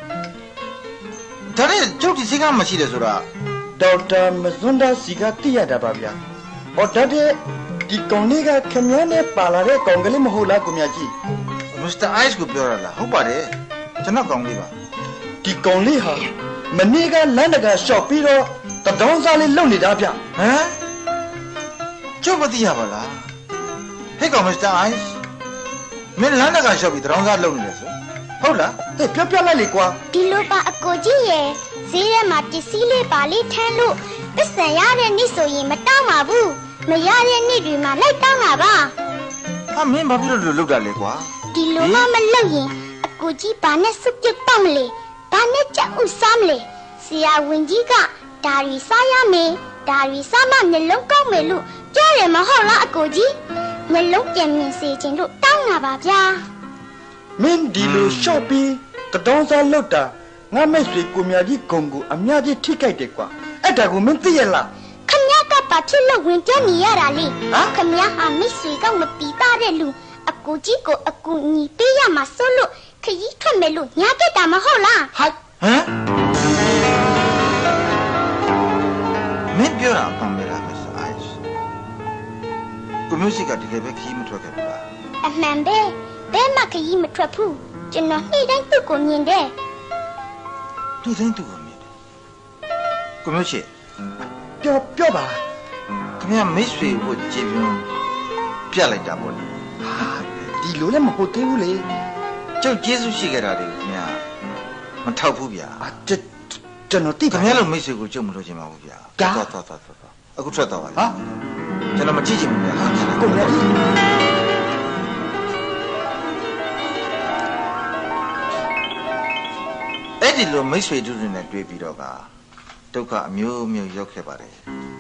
ဒါနဲ့ကျုပ်ဒီစိတ်ကမရှိတယ်ဆိုတာဒေါက်တာမဇွန်ဒါစီကသိရတာပါဗျာဟောဒါတဲ့ဒီကောင်လေးကခမည်းနဲ့ပါလာတဲ့ကောင်ကလေးမဟုတ်လားကိုမြတ်ကြီးမစ္စတာအိုက်စ်ကိုပြောရလားဟုတ်ပါတယ်ကျွန်တော်ကောင်လေးပါဒီကောင်လေးဟာမနေ့ကလမ်းတကာရှော့ပြီးတော့တဒေါင်းစားလေးလုံနေတာဗျဟမ်ကျုပ်မသိရပါလားဟဲ့ကောင်မစ္စတာအိုက်စ်မင်းလမ်းတကာရှော့ပြီးတဒေါင်းစားလုံနေတယ်ဆိုဟုတ်လားဟဲ့ပြောလိုက်လေကွာဒီလိုပါအကိုကြီးရဲ့ဈေးထဲမှာပစ္စည်းလေးပါလေးထမ်းလို့ပတ်စံရတဲ့နေ့ဆိုရင်မတောင်းပါဘူးမရတဲ့နေ့တွေမှာလိုက်တောင်းတာပါဟာမင်းဘာဖြစ်လို့လုပ်တာလဲကွာဒီလိုမှမလုပ်ရင်အကိုကြီးဘာနဲ့စုပ်ပြုတ်တော့မလဲဘာနဲ့ကြောက်ဥစားမလဲဆရာဝန်ကြီးကဒါရီစားရမယ်ဒါရီစားမှနှလုံးကောင်းမယ်လို့ပြောတယ်မဟုတ်လားအကိုကြီးနှလုံးပြန်မြင်စေခြင်းလို့တောင်းတာပါဗျာမင်းဒီလိုရှော့ပြီးတဒေါင်းစားလောက်တာငါမိတ်ဆွေကိုမြကြီးဂုံကိုအများကြီးထိခိုက်တယ်ကွာအဲ့ဒါကိုမင်းသိရလားခမရကဘာဖြစ်လို့ဝင်ပြောနေရတာလဲခမရဟာမိတ်ဆွေကမပီတာတဲ့လူအကူကြီးကိုအကူညီပေးရမှာဆိုလို့ခရီးထွက်မယ်လို့ညာခဲ့တာမဟုတ်လားဟမ်မင်းပြောတာမှန်ပါလားမစ္စအိုက်စ်ကိုမျိုးစီကဒီလေပဲခရီးမထွက်ခဲ့ဘူးလားအမှန်ပဲဘယ်မှခရီးမထွက်ဘူးကျွန်တော်နေ့တိုင်းသူ့ကိုမြင်တယ်နေ့တိုင်းသူ့ကိုမြင်တယ်ကိုမျိုးစီပြောပါခင်ဗျာမိတ်ဆွေကိုကြည်ပြင်းပြတ်လိုက်တာပေါ့လေဒီလိုလည်းမဟုတ်သေးဘူးလေကျုပ်ကျေးဇူးရှိခဲ့တာတွေခင်ဗျာမထောက်ဘူးဗျာကျွန်တော်သိခင်ဗျားလို့မိတ်ဆွေကိုကျုပ်မလို့ချင်ပါဘူးဗျာသွားအခုထွက်သွားပါလေကျွန်တော်မကြည့်ချင်ဘူးဗျာကိုမြတ်ကြီးအဲ့ဒီလိုမိတ်ဆွေတို့တွေနဲ့တွေ့ပြီးတော့ကဒုက္ခအမျိုးမျိုးရောက်ခဲ့ပါတယ်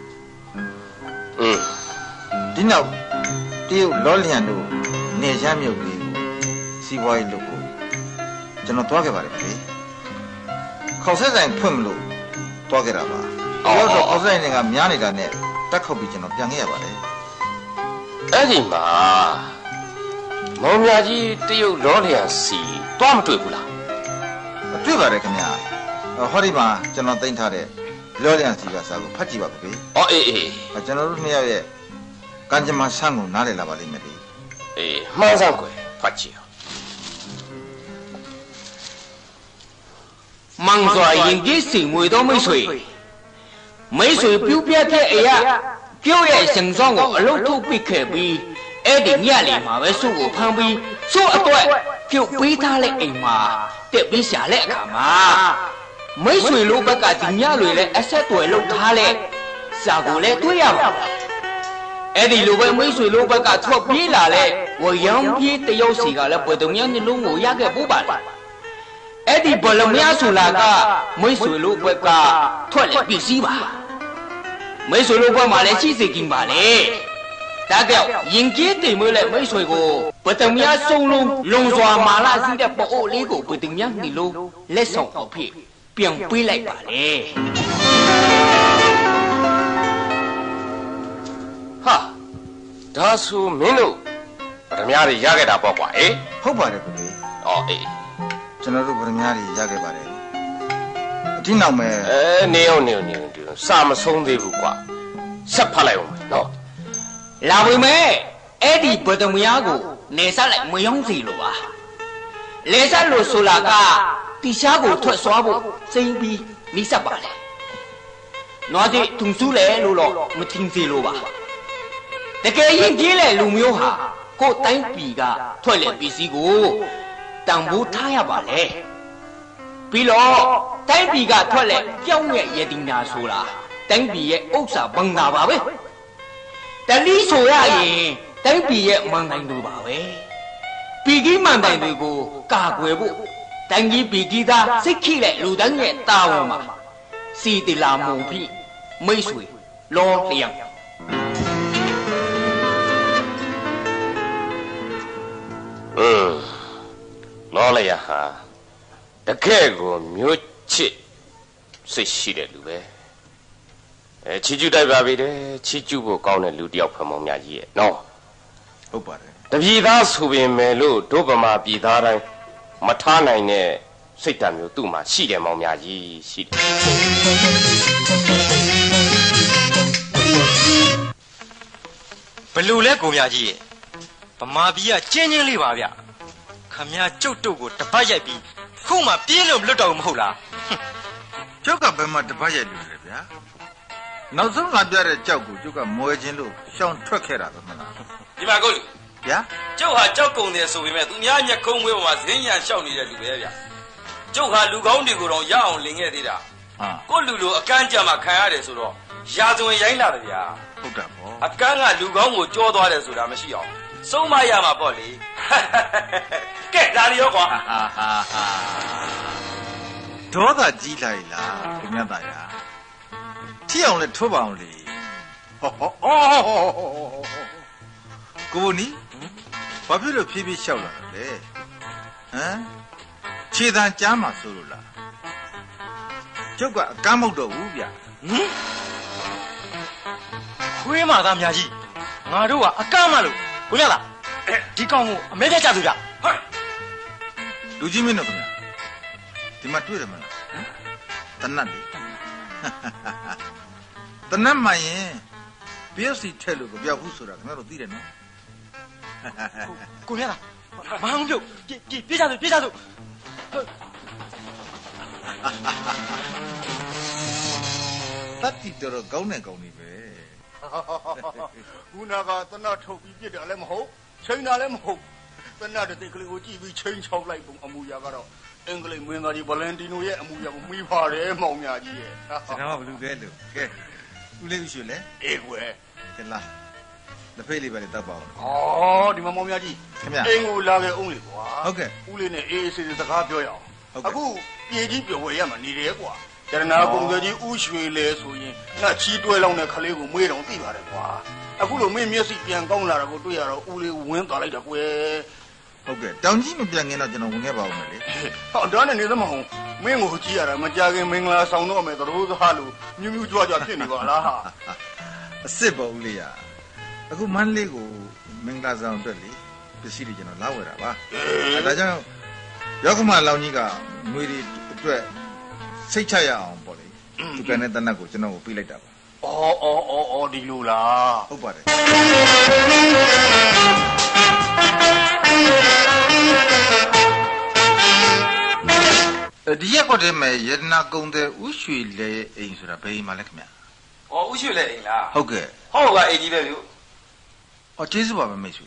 ဒီနောက်တရုတ်လောလျံတို့နေချမ်းမြုပ်လေးကိုစီးပွားရေးလုပ်ဖို့ကျွန်တော်တွားခဲ့ပါတယ်ခင်ဗျခေါက်ဆက်ဆိုင်ဖွင့်မလို့တွားခဲ့တာပါတော့ခေါက်ဆက်ဆိုင်ကများနေတာနဲ့တက်ခုတ်ပြီးကျွန်တော်ပြန်ခဲ့ရပါတယ်အဲ့ဒီမှာမောင်မြကြီးတရုတ်လောလျံစီတွားမတွေ့ဘူးလားတွေ့ပါတယ်ခင်ဗျဟောဒီမှာကျွန်တော်တင်ထားတဲ့လောလျံစီကစာကိုဖတ်ကြည့်ပါခင်ဗျအေးကျွန်တော်တို့နှစ်ယောက်ရဲ့ကံကြမ္မာဆန်းကိုနားလည်လာပါလိမ့်မယ်လေအေးမှန်းစမ်းကွယ်ဖတ်ကြည့်မန်စွာရင်ကြီးစီမွေတော်မိတ်ဆွေပြုတ်ပြတ်တဲ့အရာပြုတ်ရဲ့ရှင်ဆောင်ကိုအလုတ်ထုတ်ပစ်ခဲ့ပြီးအဲ့ဒီညလေးမှာပဲစုကိုဖမ်းပြီးစုအတွက်ပြုတ်ပေးထားတဲ့အိမ်မှာတက်ပြီးရှာတဲ့အခါမှာမိတ်ဆွေလို့ဘက်ကဒီညလွေလဲအဆက်တွေလှုပ်ထားတဲ့စာကိုလည်းတွေ့ရပါအဲ့ဒီလိုပဲမိတ်ဆွေလို့ဘက်ကထွက်ပြေးလာတဲ့ဝရံပြေးတရုတ်စီကလည်းပွဲတုံညနှလုံးကိုရခဲ့ပူပါလေအဲ့ဒီဘလမယာဆိုလာကမိတ်ဆွေလို့ဘက်ကထွက်လေပစ္စည်းပါမိတ်ဆွေလို့ဘက်မှာလည်းရှိစေကင်ပါလေဒါကြောင့်ရင်ကြီးတိမ်မွေးတဲ့မိတ်ဆွေကိုပတမယာစုံလုံးလုံစွာမာလာစီးတဲ့ပို့လေးကိုပတမယာနှီလုံးလက်ဆောင်အဖြစ်ပြန်ပေးလိုက်ပါလေဟာဒါဆိုမင်းတို့ပထမတွေရခဲ့တာပေါ့ကွာဟုတ်ပါတယ်ခင်ဗျအေးကျွန်တော်တို့ပထမတွေရခဲ့ပါတယ်ဒီနောက်မဲ့နေအောင်စာမဆုံးသေးဘူးကွာဆက်ဖတ်လိုက်အောင်နော်လာပြီမဲ့အဲ့ဒီပထမကိုနေဆက်လိုက်မယောင်းစီလို့ပါလေဆက်လို့ဆိုလာကတီရှားကိုထွက်သွားဖို့စိမ့်ပြီးမိဆက်ပါလေနွားကြီးထုံစုလေလို့တော့မထင်စီလို့ပါတကယ်ရင်ကြီးလေလူမျိုးဟာကိုယ်တိုင်းပြည်ကထွက်လေပစ္စည်းကိုတန်ဖိုးထားရပါလေပြီးတော့တိုင်းပြည်ကထွက်လေကြောင်းရဲ့ယတိနာဆိုလားတိုင်းပြည်ရဲ့ဥစ္စာဘင်္ဂါပါပဲတလီဆိုရရင်တိုင်းပြည်ရဲ့မန်တိုင်းတို့ပါပဲပြည်ကြီးမန်တိုင်းတွေကိုကာကွယ်ဖို့တိုင်းကြီးပြည်ကြီးသားစိတ်ခိတဲ့လူတိုင်းရဲ့တာဝန်ပါစီတီလာမုံဖိမိတ်ဆွေလောလျံလောလျံဟာတကယ်ကိုမျိုးချစ်စိတ်ရှိတဲ့လူပဲချီကျူးတိုက်ပါပြီတဲ့ချီကျူးဖို့ကောင်းတဲ့လူတယောက်ဖမောင်မြကြီးရဲ့နော်ဟုတ်ပါတယ်တပြည်သားဆိုပေမဲ့လို့ဒုဗမာပြည်သားတိုင်းမထားနိုင်တဲ့စိတ်ဓာတ်မျိုးသူ့မှာရှိတယ်မောင်မြကြီးရှိတယ်ဘလူလဲကိုမြကြီးရဲ့ဗမာပြည်ကကျင်းချင်းလေးပါဗျခမည်းကျုပ်တို့ကိုတပတ်ရိုက်ပြီးခုမှပြင်းလို့မလွတ်တော့ဘူးမဟုတ်လားကျုပ်ကဘယ်မှာတပတ်ရိုက်လို့လဲဗျာနောက်ဆုံးငါပြတဲ့ကြောက်ကိုကျုပ်ကမွဲခြင်းလို့ရှောင်ထွက်ခဲ့တာပဲမလားဒီမှာကိုလူဗျာကျုပ်ဟာကြောက်ကုန်တယ်ဆိုပေမဲ့သူများညက်ခုံးမွေးပေါ်မှာဇင်းရံလျှောက်နေတဲ့လူပဲဗျာကျုပ်ဟာလူကောင်းတွေကိုတော့ရအောင်လင်ခဲ့သေးတာကိုလူလိုအကန့်ကြမှာခံရတယ်ဆိုတော့ရာဇဝင်ရိုင်းလာတယ်ဗျာဟုတ်တာပေါ့အကန်းကလူကောင်းကိုကြောသွားတယ်ဆိုတာမရှိအောင်စုံမရမှာပေါ့လေကဲဒါလီရောကွာဒေါသကြီးလိုက်လားကိုမြတ်သားရထိအောင်လဲထိုးပါအောင်လေကိုနီဘာဖြစ်လို့ဖြည်းဖြည်းလျှောက်လာလဲဟမ်ခြေတံကြားမှာဆိုလို့လားကျုပ်ကအကမ်းမဟုတ်တော့ဘူးဗျခွေးမာသားများကြီးငါတို့ကအကမ်းမလို့ကိုရလားဒီကောင်ကိုအမဲပြတ်ကြသူဗျဟုတ်လူကြီးမင်းတို့ခင်ဗျဒီမှာတွေ့တယ်မလားတနတ်လေတနတ်မှရင်ပြည့်စီထက်လို့မပြောက်ဘူးဆိုတာခင်ဗျားတို့သိတယ်နော်ကိုရလားမအောင်ပြုတ်ပြေးကြသူတတ်တီတော်ကောင်းနေကောင်းနေပဲခုနကတနတ်ထုတ်ပြီးပြစ်တယ်လည်းမဟုတ်ချိန်တာလည်းမဟုတ်တနတ်တဲ့ကလေးကိုကြည့်ပြီးချိန်ချောက်လိုက်ပုံအမူအရာကတော့အင်္ဂလိပ်မင်းသားကြီးဗလန်တီနိုရဲ့အမူအရာကိုမှီပါတယ်မောင်များကြီးရဲ့ကျွန်တော်ကဘလူးပဲလို့ကဲဦးလေးဦးရွှေလဲအေးကွယ်ကဲလားလက်ဖေးလေးပဲတောက်ပါအောင်ဩဒီမောင်များကြီးခင်ဗျအင်ကိုလာခဲ့အောင်လေကွာဟုတ်ကဲ့ဦးလေးနဲ့အေးအေးဆေးဆေးစကားပြောရအောင်အခုပြေကြီးပြောဝယ်ရမှာနေတယ်ကွာကျရနာကုန်ကြီးဦးရွှေလဲဆိုရင်ငါချီးတွဲလောင်းတဲ့ခလေးကိုမွေးတော့သိပါတယ်ကွာအခုလိုမင်းမျက်စိပြန်ကောင်းလာတာကိုတွေ့ရတော့ဦးလေးဝင်းသွားလိုက်တာကွယ်ဟုတ်ကဲ့တောင်ကြီးမပြန်ခင်တော့ကျွန်တော်ဝင်ခဲ့ပါဦးမယ်လေဟောတော့နေသမဟုတ်မင်းကိုကြည့်ရတာမကြခင်မင်္ဂလာဆောင်တော့မယ်သတို့သားလို့မြူးမြူးကြွားကြွားဖြစ်နေပါလားဟာအစ်စ်ပါဦးလေးရအခုမန်းလေးကိုမင်္ဂလာဆောင်အတွက်လေပစ္စည်းတွေကျွန်တော်လာဝယ်တာပါဒါကြောင့်ရောက်ကမလောင်ကြီးကငွေတွေအတွက်စိတ်ချရအောင်ပေါ့လေသူကနဲ့တနတ်ကိုကျွန်တော်ကိုပေးလိုက်တာပါအော်ဒီလိုလားဟုတ်ပါတယ်ဒီရက်ကွက်ထဲမှာရတနာကုံတဲ့ဥရွှေလဲအိမ်ဆိုတာဘယ်အိမ်မှာလဲခင်ဗျ။ဥရွှေလဲအိမ်လားဟုတ်ကဲ့ဟုတ်ကအိမ်ကြီးပဲဗျ။ကျေးဇူးပါပဲမိတ်ဆွေ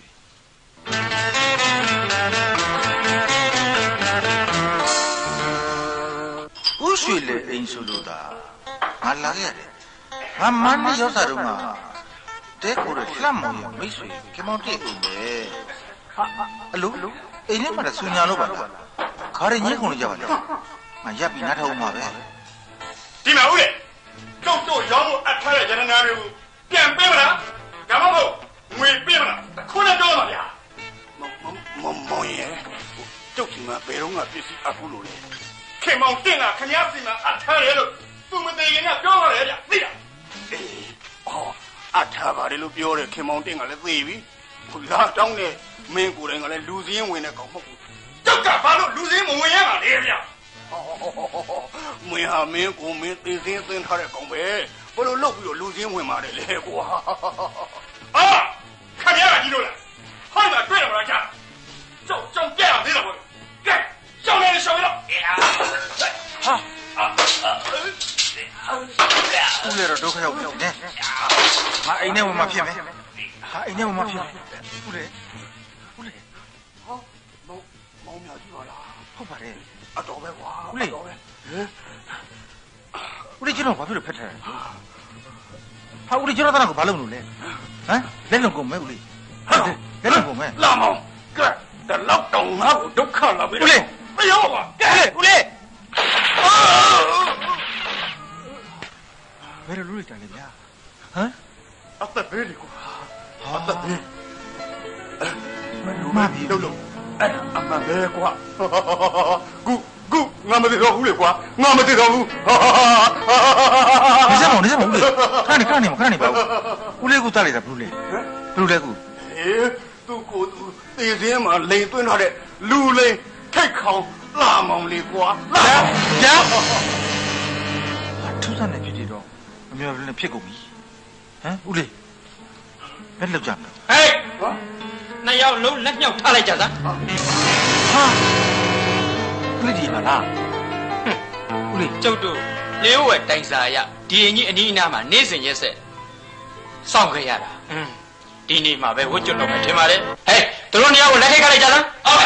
ဥရွှေလဲအိမ်ဆိုလို့ဒါငါလာခဲ့ရတယ်ငါမန်းမရောက်တာတော့မှတဲကိုရလှမ်းမလို့မိတ်ဆွေကမောင်တိအိမ်ပဲအလိုအိမ်ထဲမှာဆူညာလို့ပါလားခါရညင်းကုန်ကြပါလေငါရပ်ပြီးနားထောင်မှာပဲဒီမှာဦးလေကျုပ်တို့ရောင်းဖို့အပ်ထားတဲ့ရတနာတွေကိုပြန်ပေးမလားဒါမှမဟုတ်ငွေပေးမလားခုနတော့ပါဗျာမောင်ရဲ့ကျုပ်ဒီမှာဘယ်တော့မှပစ္စည်းအခုလို့လေခင်မောင်တင်ကခင်ဗျားစီမှာအပ်ထားတယ်လို့သူမသေးခင်ကပြောရတယ်ဗျသိလားအပ်ထားပါတယ်လို့ပြောတယ်ခင်မောင်တင်ကလည်းသိပြီခုလာတောင်းတဲ့မင်းကိုယ်တိုင်ကလည်းလူစင်းဝင်တဲ့ကောင်မဟုတ်ဘူးကျုပ်ကဘာလို့လူစင်းမဝင်ရမှာလဲဗျာမင်းဟာမင်းကိုမင်းသိစင်းသင်ထားတဲ့ကောင်ပဲဘလို့လုတ်ပြီးတော့လူစင်းဝင်ပါတယ်လေကွာခင်ဗျားကကြီးလို့လားဟိုမှာတွေ့ရမှာကြာကြောက်ပြရသေးတယ်ကွာကဲရှောင်းနေရှောင်းရတော့ဦးလေတော့ဒုက္ခရောက်ပြီနဲ့ငါအိမ်ထဲမှာဖြစ်မယ်ဟာအိမ်ထဲမှာဖြစ်မယ်ဦးလေမောင်များကြီးပါလားဟုတ်ပါတယ်အတော်ပဲကွာဦးလေဦးလေကျွန်တော်ဘာဖြစ်လို့ဖက်ထားလဲဟာဦးလေကျွန်တော်တန်းကိုဘာလုပ်လို့လဲဟမ်လက်လုံးကုန်မဲဦးလေလက်လုံးကုန်မဲလာမောင်ကဲတလောက်တောင်ငါ့ကိုဒုက္ခလာပြီဦးလေမရောပါကဲဦးလေဘယ်လိုလုပ်ကြလဲဗျာဟမ်အသက်ဘေးလေကွာအသက်ဘေးမပြီလို့အဲ့အမှန်ပဲကွာကုငါမသိတော့ဘူးလေကွာငါမသိတော့ဘူးနေစမောဦးလေခဏနေပါဦးလေးကိုတတ်လိုက်တာဘလို့လဲကူသူ့ကိုသူသေစင်းမှာလိန်သွင်းထားတဲ့လူလိန်ထိတ်ခေါင်လာမောင်လေးကွာလာထူးဆန်းနေဖြစ်တော့အမျိုးလည်းဖြစ်ကုန်ပြီဟမ်ဦးလေးလက်လောက်ကြမလားဟေးနှစ်ယောက်လုံးလက်မြောက်ထားလိုက်ကြစမ်းဟာတွေ့ကြည့်ပါလားဦးလေးကျုပ်တို့လေဝဲတိုင်စာရဒီအကြီးအနီးအနားမှာနေစဉ်ရက်ဆက်စောင့်ခဲ့ရတာဒီနေ့မှာပဲဝတ်ကျွတ်တော့မယ်ထင်ပါလေဟဲ့တို့နှစ်ယောက်ကိုလက်ထိတ်ခတ်လိုက်ကြစမ်းဟုတ်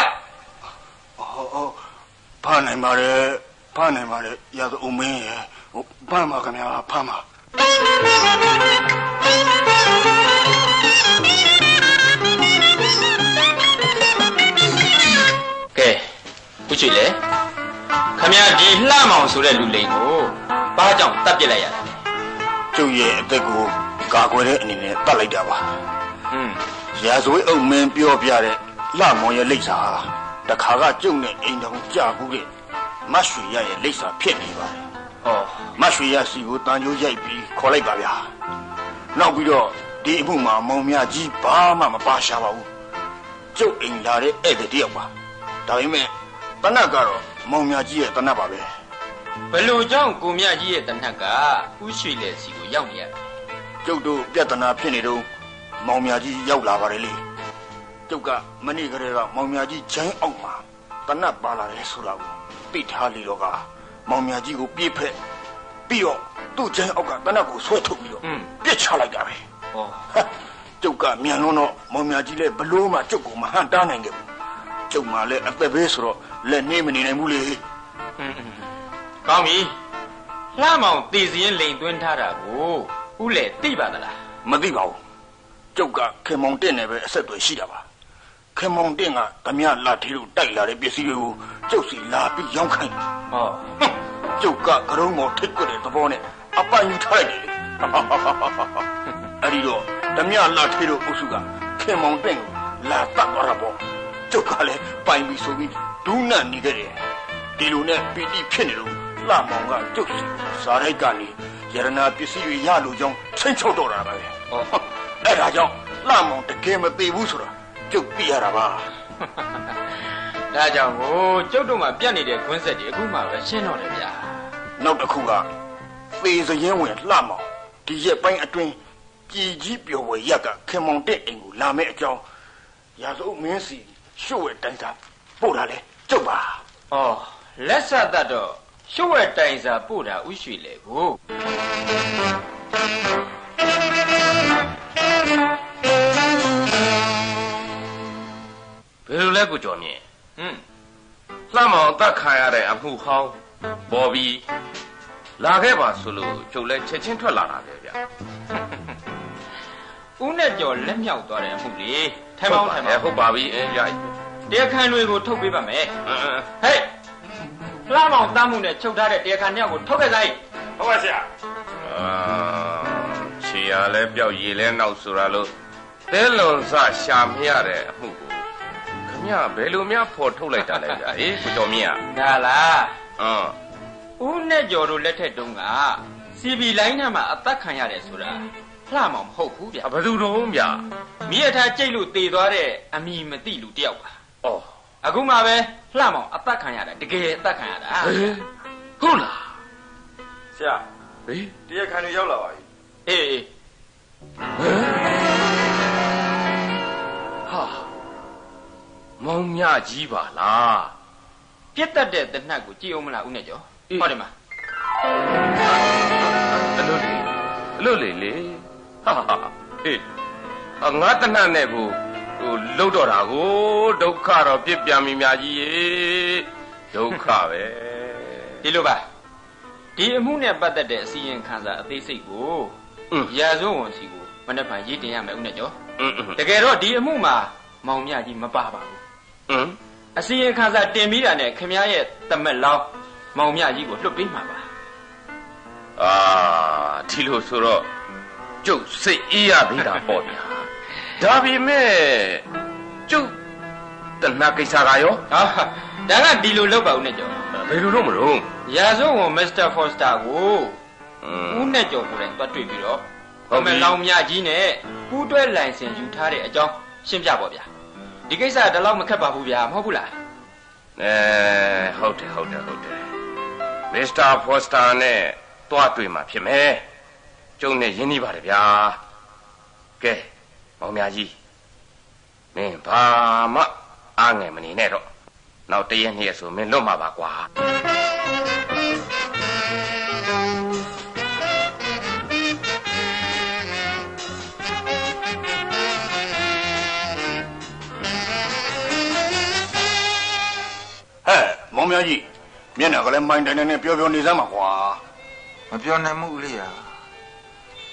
ဖားနိုင်ပါတယ်ရသအုံမင်းရဖားမှာခင်ဗျာဖားမှာဦးချွေလေခမရဒီလှမောင်ဆိုတဲ့လူလိန်ကိုဘာကြောင့်တတ်ပြစ်လိုက်ရလဲကျုပ်ရဲ့အသက်ကိုကာကွယ်တဲ့အနေနဲ့တတ်လိုက်တာပါရာဇဝတ်အုပ်မင်းပြောပြတဲ့လှမောင်ရဲ့လိပ်စာတခါကကျုပ်နဲ့အိမ်တော်ကြာဘူးတဲ့မတ်ရွှေရရဲ့လိပ်စာဖြစ်နေပါတယ်မတ်ရွှေရစီကိုတန်ကြိုးရိုက်ပြီးခေါ်လိုက်ပါဗျာနောက်ပြီးတော့ဒီအမှုမှာမောင်မြကြီးဘာမှမပါရှာပါဘူးကျုပ်အိမ်လာတဲ့ဧည့်သည်တယောက်ပါဒါပေမဲ့တနတ်ကတော့မောင်မြကြီးရဲ့တနတ်ပါပဲဘယ်လိုကြောင့်ကိုမြကြီးရဲ့တနတ်ကဥရွှေလေစီကိုရောက်နေရလဲကျုပ်တို့ပြဿနာဖြစ်နေတော့မောင်မြကြီးရောက်လာပါတယ်လေကျုပ်ကမနေ့ကလေးကမောင်မြကြီးဂျိုင်းအောက်မှာတနတ်ပါလာတယ်ဆိုတာကိုသိထားလေတော့ကမောင်မြကြီးကိုပြေးဖက်ပြီးတော့သူ့ဂျိုင်းအောက်ကတနတ်ကိုဆွဲထုတ်ပြီးတော့ပြစ်ချလိုက်တာပဲကျုပ်ကမြန်လုံးတော့မောင်မြကြီးလည်းဘလို့မှကျုပ်ကိုမဟန်တားနိုင်ခဲ့ဘူးကျုပ်မှလည်းအသက်ဘေးဆိုတော့လက်နေမနေနိုင်ဘူးလေကောင်းပြီလှမောင်တည်စရင်လိန်သွင်းထားတာကိုဦးလေသိပါသလားမသိပါဘူးကျုပ်ကခင်မောင်တင့်နဲ့ပဲအဆက်အသွယ်ရှိတာပါခင်မောင်တင့်ကဓမြလာထီလို့တိုက်လာတဲ့ပစ္စည်းတွေကိုကျုပ်စီလာပြီးရောင်းခိုင်းကျုပ်ကကရုံးမော်ထိတ်ကွတဲ့သဘောနဲ့အပိုင်ယူထားလိုက်တယ်အဲ့ဒီတော့ဓမြလာထီလို့အုပ်စုကခင်မောင်တင့်ကိုလာတတ်သွားတာပေါ့ကျုပ်ကလည်းပိုင်ပြီးဆိုပြီးဒူးနတ်နေခဲ့တယ်ဒီလိုနဲ့ပီတိဖြစ်နေလို့လှမောင်ကကျုပ်စီစားရိုက်ကနေရတနာပစ္စည်းတွေရလို့ကြောင်းချင်းချုပ်တော့တာပဲအဲ့ဒါကြောင့်လှမောင်တကယ်မသိဘူးဆိုတာကျုပ်သိရတာပါဒါကြောင့်ကိုကျုပ်တို့မှပြတ်နေတဲ့ခွန်းဆက်တွေအခုမှပဲရှင်းတော့တယ်ဗျာနောက်တစ်ခုကသေစရင်ဝင်လှမောင်ဒီရက်ပိုင်းအတွင်းပြည်ကြီးပျော်ဝယ်ရက်ကခင်မောင်တဲ့အိမ်ကိုလာမဲ့အကြောင်းရာဇုမင်းစီရှုပ်ဝဲတိုင်စာပို့တာလေကျုပ်ပါလက်ဆက်တတ်တော့ရှုပ်ဝဲတိုင်စာပို့တာဥရွှေလေကိုဘယ်လိုလဲကိုကျော်မြင့်လှမောင်တတ်ခံရတဲ့အမှုဟောင်းပေါ်ပြီးလာခဲ့ပါဆိုလို့ကျုပ်လည်းချက်ချင်းထွက်လာတာပဲဗျဦးနဲ့ကျော်လက်မြောက်သွားတဲ့အမှုလေထိုင်ပါဦးဟုတ်ပါပြီရိုက်တရားခံတွေကိုထုတ်ပေးပါမယ်ဟဲ့လှမောင်တမ်းမှုနဲ့ချုပ်ထားတဲ့တရားခံနှစ်ယောက်ကိုထုတ်ခဲ့လိုက်ဟုတ်ပါဆရာခြေရလဲပြောက်ရည်လဲနောက်ဆိုတာလို့တဲလွန်စရှာမရတဲ့အမှုကိုခင်ဗျဘယ်လိုများဖော်ထုတ်လိုက်တာလဲဗျအေးကိုကျော်မြင့်ဒါလားဦးနဲ့ကျော်တို့လက်ထက်တုန်းကစီဘီလိုင်းထဲမှာအသက်ခံရတယ်ဆိုတာလှမောင်မဟုတ်ဘူးဗျဘယ်သူတော့ဗျမိရထားကြိတ်လို့တေသွားတဲ့အမိမသိလူတယောက်ပါအခုမှပဲလှမောင်အသက်ခံရတာတကယ်အသက်ခံရတာဟုတ်လားဆရာတရားခံတွေရောက်လာပါပြီအေးဟာမောင်မြကြီးပါလားပြတ်တတ်တဲ့တနတ်ကိုကြည့်အောင်မလားဦးနဲ့ကျော်ဟုတ်တယ်မအလို့လေဟာအေးငါတနတ်နဲ့ကိုလှုပ်တော့တာကိုဒုက္ခတော့ပြစ်ပြန်မိများကြီးရေဒုက္ခပဲဒီလိုပါဒီအမှုနဲ့ပတ်သက်တဲ့အစီရင်ခံစာအသေးစိတ်ကိုရာဇဝတ်ဝန်စီကိုမနေ့ကရေးတင်ရမယ်ဦးနဲ့ကျော်တကယ်တော့ဒီအမှုမှာမောင်မြကြီးမပါပါဘူးအစီရင်ခံစာတင်ပြီးတာနဲ့ခင်ဗျားရဲ့တမက်လောင်းမောင်မြကြီးကိုလွတ်ပေးမှာပါဒီလိုဆိုတော့ကျုပ်စိတ်အေးရသေးတာပေါ့ဗျာဒါပေမဲ့ကျုပ်တဏှာကိစ္စကရောဒါကဒီလိုလုပ်ပါဦးနဲ့ကျော်ဘယ်လိုလုပ်မလို့ရာဇဝတ်ဝန်မစ္စတာဖော်စတာကိုဦးနဲ့ကျော်ကိုယ်တိုင်တွတ်တွေ့ပြီးတော့တမက်လောင်းမြကြီးနဲ့ပူးတွဲလိုင်စင်ယူထားတဲ့အကြောင်းရှင်းပြပါဗျာဒီကိစ္စကတော့မခက်ပါဘူးဗျာမဟုတ်ဘူးလားဟုတ်တယ်မစ္စတာဖော်စတာနဲ့တွားတွေ့မှာဖြစ်မယ်ကျုံနဲ့ရင်းနှီးပါတယ်ဗျာကဲမောင်မြကြီးမင်းဘာမှအားငယ်မနေနဲ့တော့နောက်တရက်နှစ်ရက်ဆိုမင်းလွတ်မှာပါကွာမောင်မြကြီးမျက်နှာကလည်းမိုင်းတိုင်းနဲ့ပြောနေစမ်းပါကွာမပြောနိုင်မှုလေရ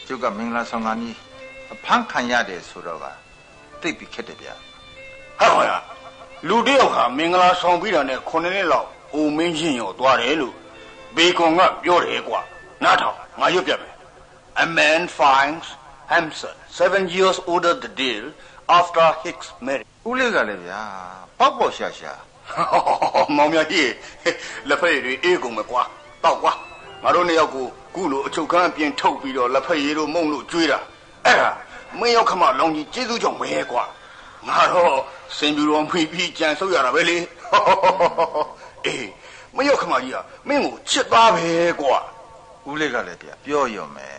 ကျုပ်ကမင်္ဂလာဆောင်ကနေအဖမ်းခံရတယ်ဆိုတော့ကသိပြီးခက်တယ်ဗျာဟုတ်ပါလူတယောက်ဟာမင်္ဂလာဆောင်ပြီးတာနဲ့9နှစ်လောက်အိုမင်းချင်းရောသွားတယ်လို့ဘေကွန်ကပြောတယ်ကွာနားထောင်ငါရွတ်ပြမယ် A man finds himself 7 years older the deal after Hicks married ဦးလေးကလည်းဗျာပေါက်ပေါက်ရှာရှာမောင်မြကြီးလက်ဖက်ရည်တွေအေးကုန်မယ်ကွာတောက်ကွာငါတို့နှစ်ယောက်ကိုခုလိုအချုပ်ခန်းပြင်ထုတ်ပြီးတော့လက်ဖက်ရည်တို့မုံလို့ကျွေးတာအဲ့ဒါမင်းရောက်ခမလောင်ကြီးကျေးဇူးကြောင့်ပဲကွာငါတော့စင်ပြူတော်ဖိပြီးကြံဆုပ်ရတာပဲလေအေးမင်းရောက်ခမကြီးကမင်းကိုချစ်သားပဲကွာဦးလေးကလည်းဗျာပြောရုံပဲ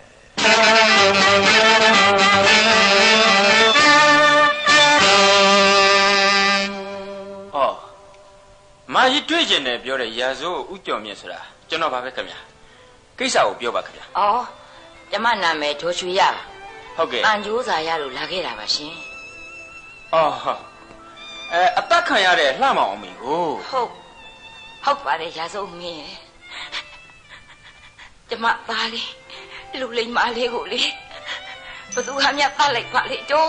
အော်မာကြီးတွေ့ကျင်တယ်ပြောတဲ့ရာဇိုးဥကျော်မြင့်ဆိုတာကျွန်တော်ပါပဲခင်ဗျာကိစ္စကိုပြောပါခင်ဗျာအော်ကျမနာမည်ဒေါ်ရွှေရဟုတ်ကဲ့အန်ကျိုးစာရလို့လာခဲ့တာပါရှင်အော်ဟုတ်အသက်ခံရတဲ့လှမောင်အမေကိုဟုတ်ပါတယ်ရာဇိုးမင်းရဲ့ကျမသားလေးလူလိမ္မာလေးကိုလေဘသူဟာမြတ်သားလိုက်ပါလေတော့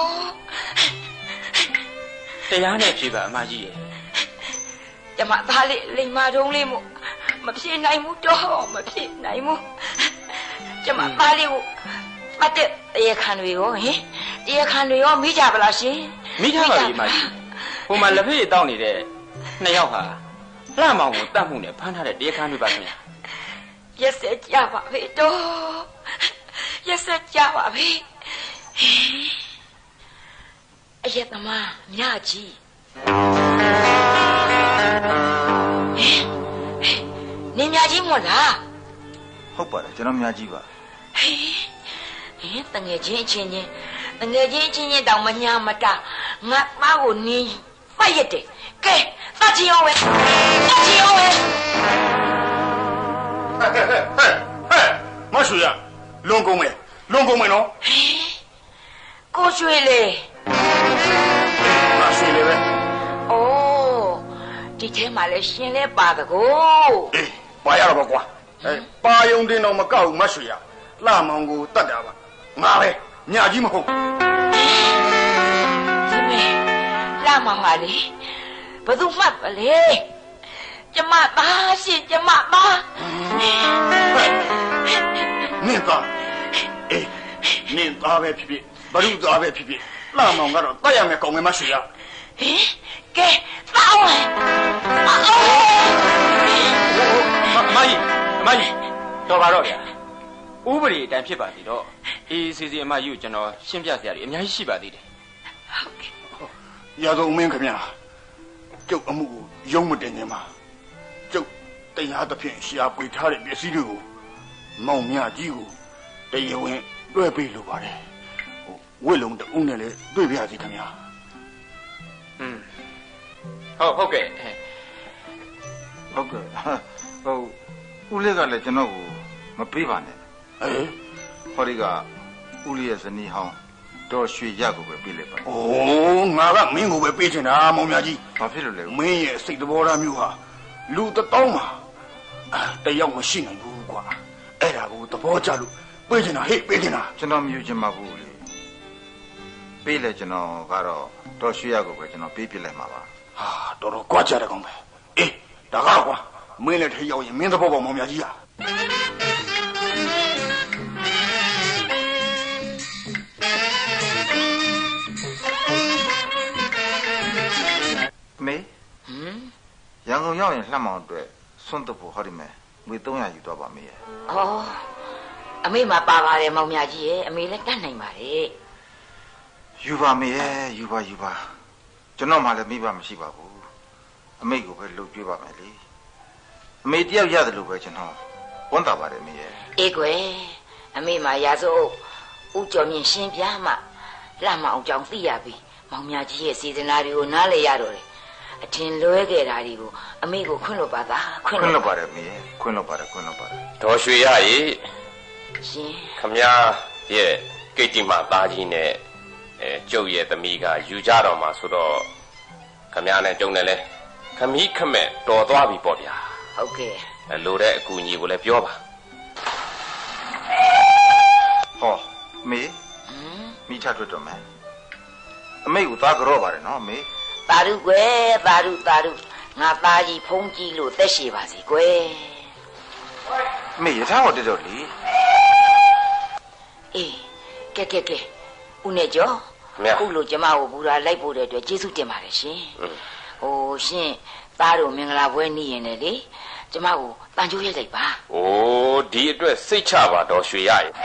တရားနဲ့ဖြေပါအမကြီးရဲ့ကျမသားလေးလိမ္မာတုံးလေးမို့မဖြေနိုင်ဘူးတော့မဖြေနိုင်ဘူးကျမသားလေးကိုအတဲ့တရားခံတွေရောဟင်တရားခံတွေရောမိကြပါလားရှင်မိကြပါပြီအမကြီးဟိုမှာလက်ဖေးတောက်နေတဲ့နှစ်ယောက်ဟာလှမောင်ကိုတတ်မှုနဲ့ဖမ်းထားတဲ့တရားခံတွေပါခင်ဗျာရက်စက်ကြပါပဲတော့ရက်စက်ကြပါပဲအရက်သမားမြကြီးနင်မြကြီးမို့လားဟုတ်ပါတယ်ကျွန်တော်မြကြီးပါတငယ်ချင်းချင်းတောင်မညာမတာငါသားကိုနင်းဖတ်ရတယ်ကဲသတ်ချင်အောင်ပဲမရှိရလွန်ကုန်မယ်နော်ကိုရွှေလေမရှိလေပဲအိုးဒီထဲမှာလဲရှင်လဲပါတကောအေးပါရတော့ကွာပါယုံတင်တော့မကောက်ဘူးမရှိရလှမောင်ကိုတတ်တာပါငါပဲညာကြီးမဟုတ်ဒီမေလှမောင်ပါလေဘသူမှတ်ပါလေကျမသားရှင်ကျမသားနင့်သားအေးနင့်သားပဲဖြစ်ဘရုသားပဲဖြစ်လှမောင်ကတော့တတ်ရမယ်ကောင်းမယ်မရှိရကဲတောင်းမကြီးတော်ပါတော့ဗျာဥပဒေအတိုင်းဖြစ်ပါသေးတော့အေးစီအမကြီးကိုကျွန်တော်ရှင်းပြစရာတွေအများကြီးရှိပါသေးတယ်ဟုတ်ကဲ့ရတော့မင်းခင်ဗျာကျုပ်အမှုကိုရုံးမတင်ခင်မှာကျုပ်တရားသဖြင့်ရှာပွေထားတဲ့ပစ္စည်းတွေကိုမောင်မြကြီးကိုတရားဝင်လွှဲပေးလိုပါတယ်ဝိလုံတူးနဲ့လည်းတွေ့ပြစီခင်ဗျာဟုတ်ကဲ့ဦးလေးကလည်းကျွန်တော်ကိုမပေးပါနဲ့ဟောဒီကဦးလေးရဲ့ဇနီးဟောင်းဒေါ်ရွှေရကိုပဲပေးလိုက်ပါအိုးငါကမင်းကိုပဲပေးချင်တာမောင်မြကြီးဘာဖြစ်လို့လဲမင်းရဲ့စိတ်သဘောထားမျိုးဟာလူတောင်းမှာတယောက်မရှိနိုင်ဘူးကွာအဲ့ဒါကိုသဘောကျလို့ပေးချင်တာပေးချင်တာကျွန်တော်မယူချင်ပါဘူးလေပေးလေကျွန်တော်ကတော့ဒေါ်ရွှေရကိုပဲကျွန်တော်ပေးပြလိုက်မှာပါဟာတော်တော်ကြွားကြတယ်ကောင်ပဲအေးဒါကတော့ကွာမင်းလည်းထိရောက်ရင်မင်းသဘောပေါက်မောင်မြကြီးဟာမေရန်ကုန်ရောက်ရင်လှမောင်အတွက်စွန့်တဖို့ဟောဒီမယ်ငွေ300ယူတော့ပါမေရဲ့အော်အမေမှာပါပါတယ်မောင်မြကြီးရဲ့အမေလည်းတတ်နိုင်ပါတယ်ယူပါမေရဲ့ယူပါကျွန်တော်မှလည်းမိဘမရှိပါဘူးအမေကိုပဲလှုပ်ကြွေးပါမယ်လေအမေတယောက်ရတယ်လို့ပဲကျွန်တော်ဝန်တာပါတယ်မေရဲ့အေးကွယ်အမေမှာရာစိုးဥကျော်မြင့်ရှင်းပြမှလှမအောင်ကြောင့်သိရပြီမောင်မြကြီးရဲ့စေတနာတွေကိုနားလည်ရတော့တယ်အထင်လွဲခဲ့တာတွေကိုအမေကိုခွင့်လို့ပါသားခွင့်လို့ပါတယ်မေရဲ့ခွင့်လို့ပါတယ်ဒေါ်ရွှေရရေရှင်ခမညာရဲ့ကိတ္တိမသားကြီးနဲ့ကျုပ်ရဲ့သမီးကယူကြတော့မှာဆိုတော့ခမညာနဲ့ကျုံနဲ့လဲခမီးခမဲ့တော်သွားပြီပေါ့ဗျာဟုတ်ကဲ့လိုတဲ့အကူအညီကိုလည်းပြောပါဟောမေမိချထွက်တော့မယ်အမေကိုသားကြောပါတယ်နော်မေသာဓုကွယ်သာဓုငါသားကြီးဖုံးကြည့်လို့သက်ရှိပါစေကွယ်မေရထားဟောတက်တော့လေအေးကဲဦးနဲ့ကျော်ခုလိုကျမကိုဘူရာလိုက်ဖို့တဲ့အတွက်ကျေးဇူးတင်ပါတယ်ရှင်ဟိုရှင်သားတို့မင်္ဂလာပွဲနေရင်လေကျမကိုတန်ကြိုးရိုက်လိုက်ပါ။အိုးဒီအတွက်စိတ်ချပါတော့ရွှေရရဲ့။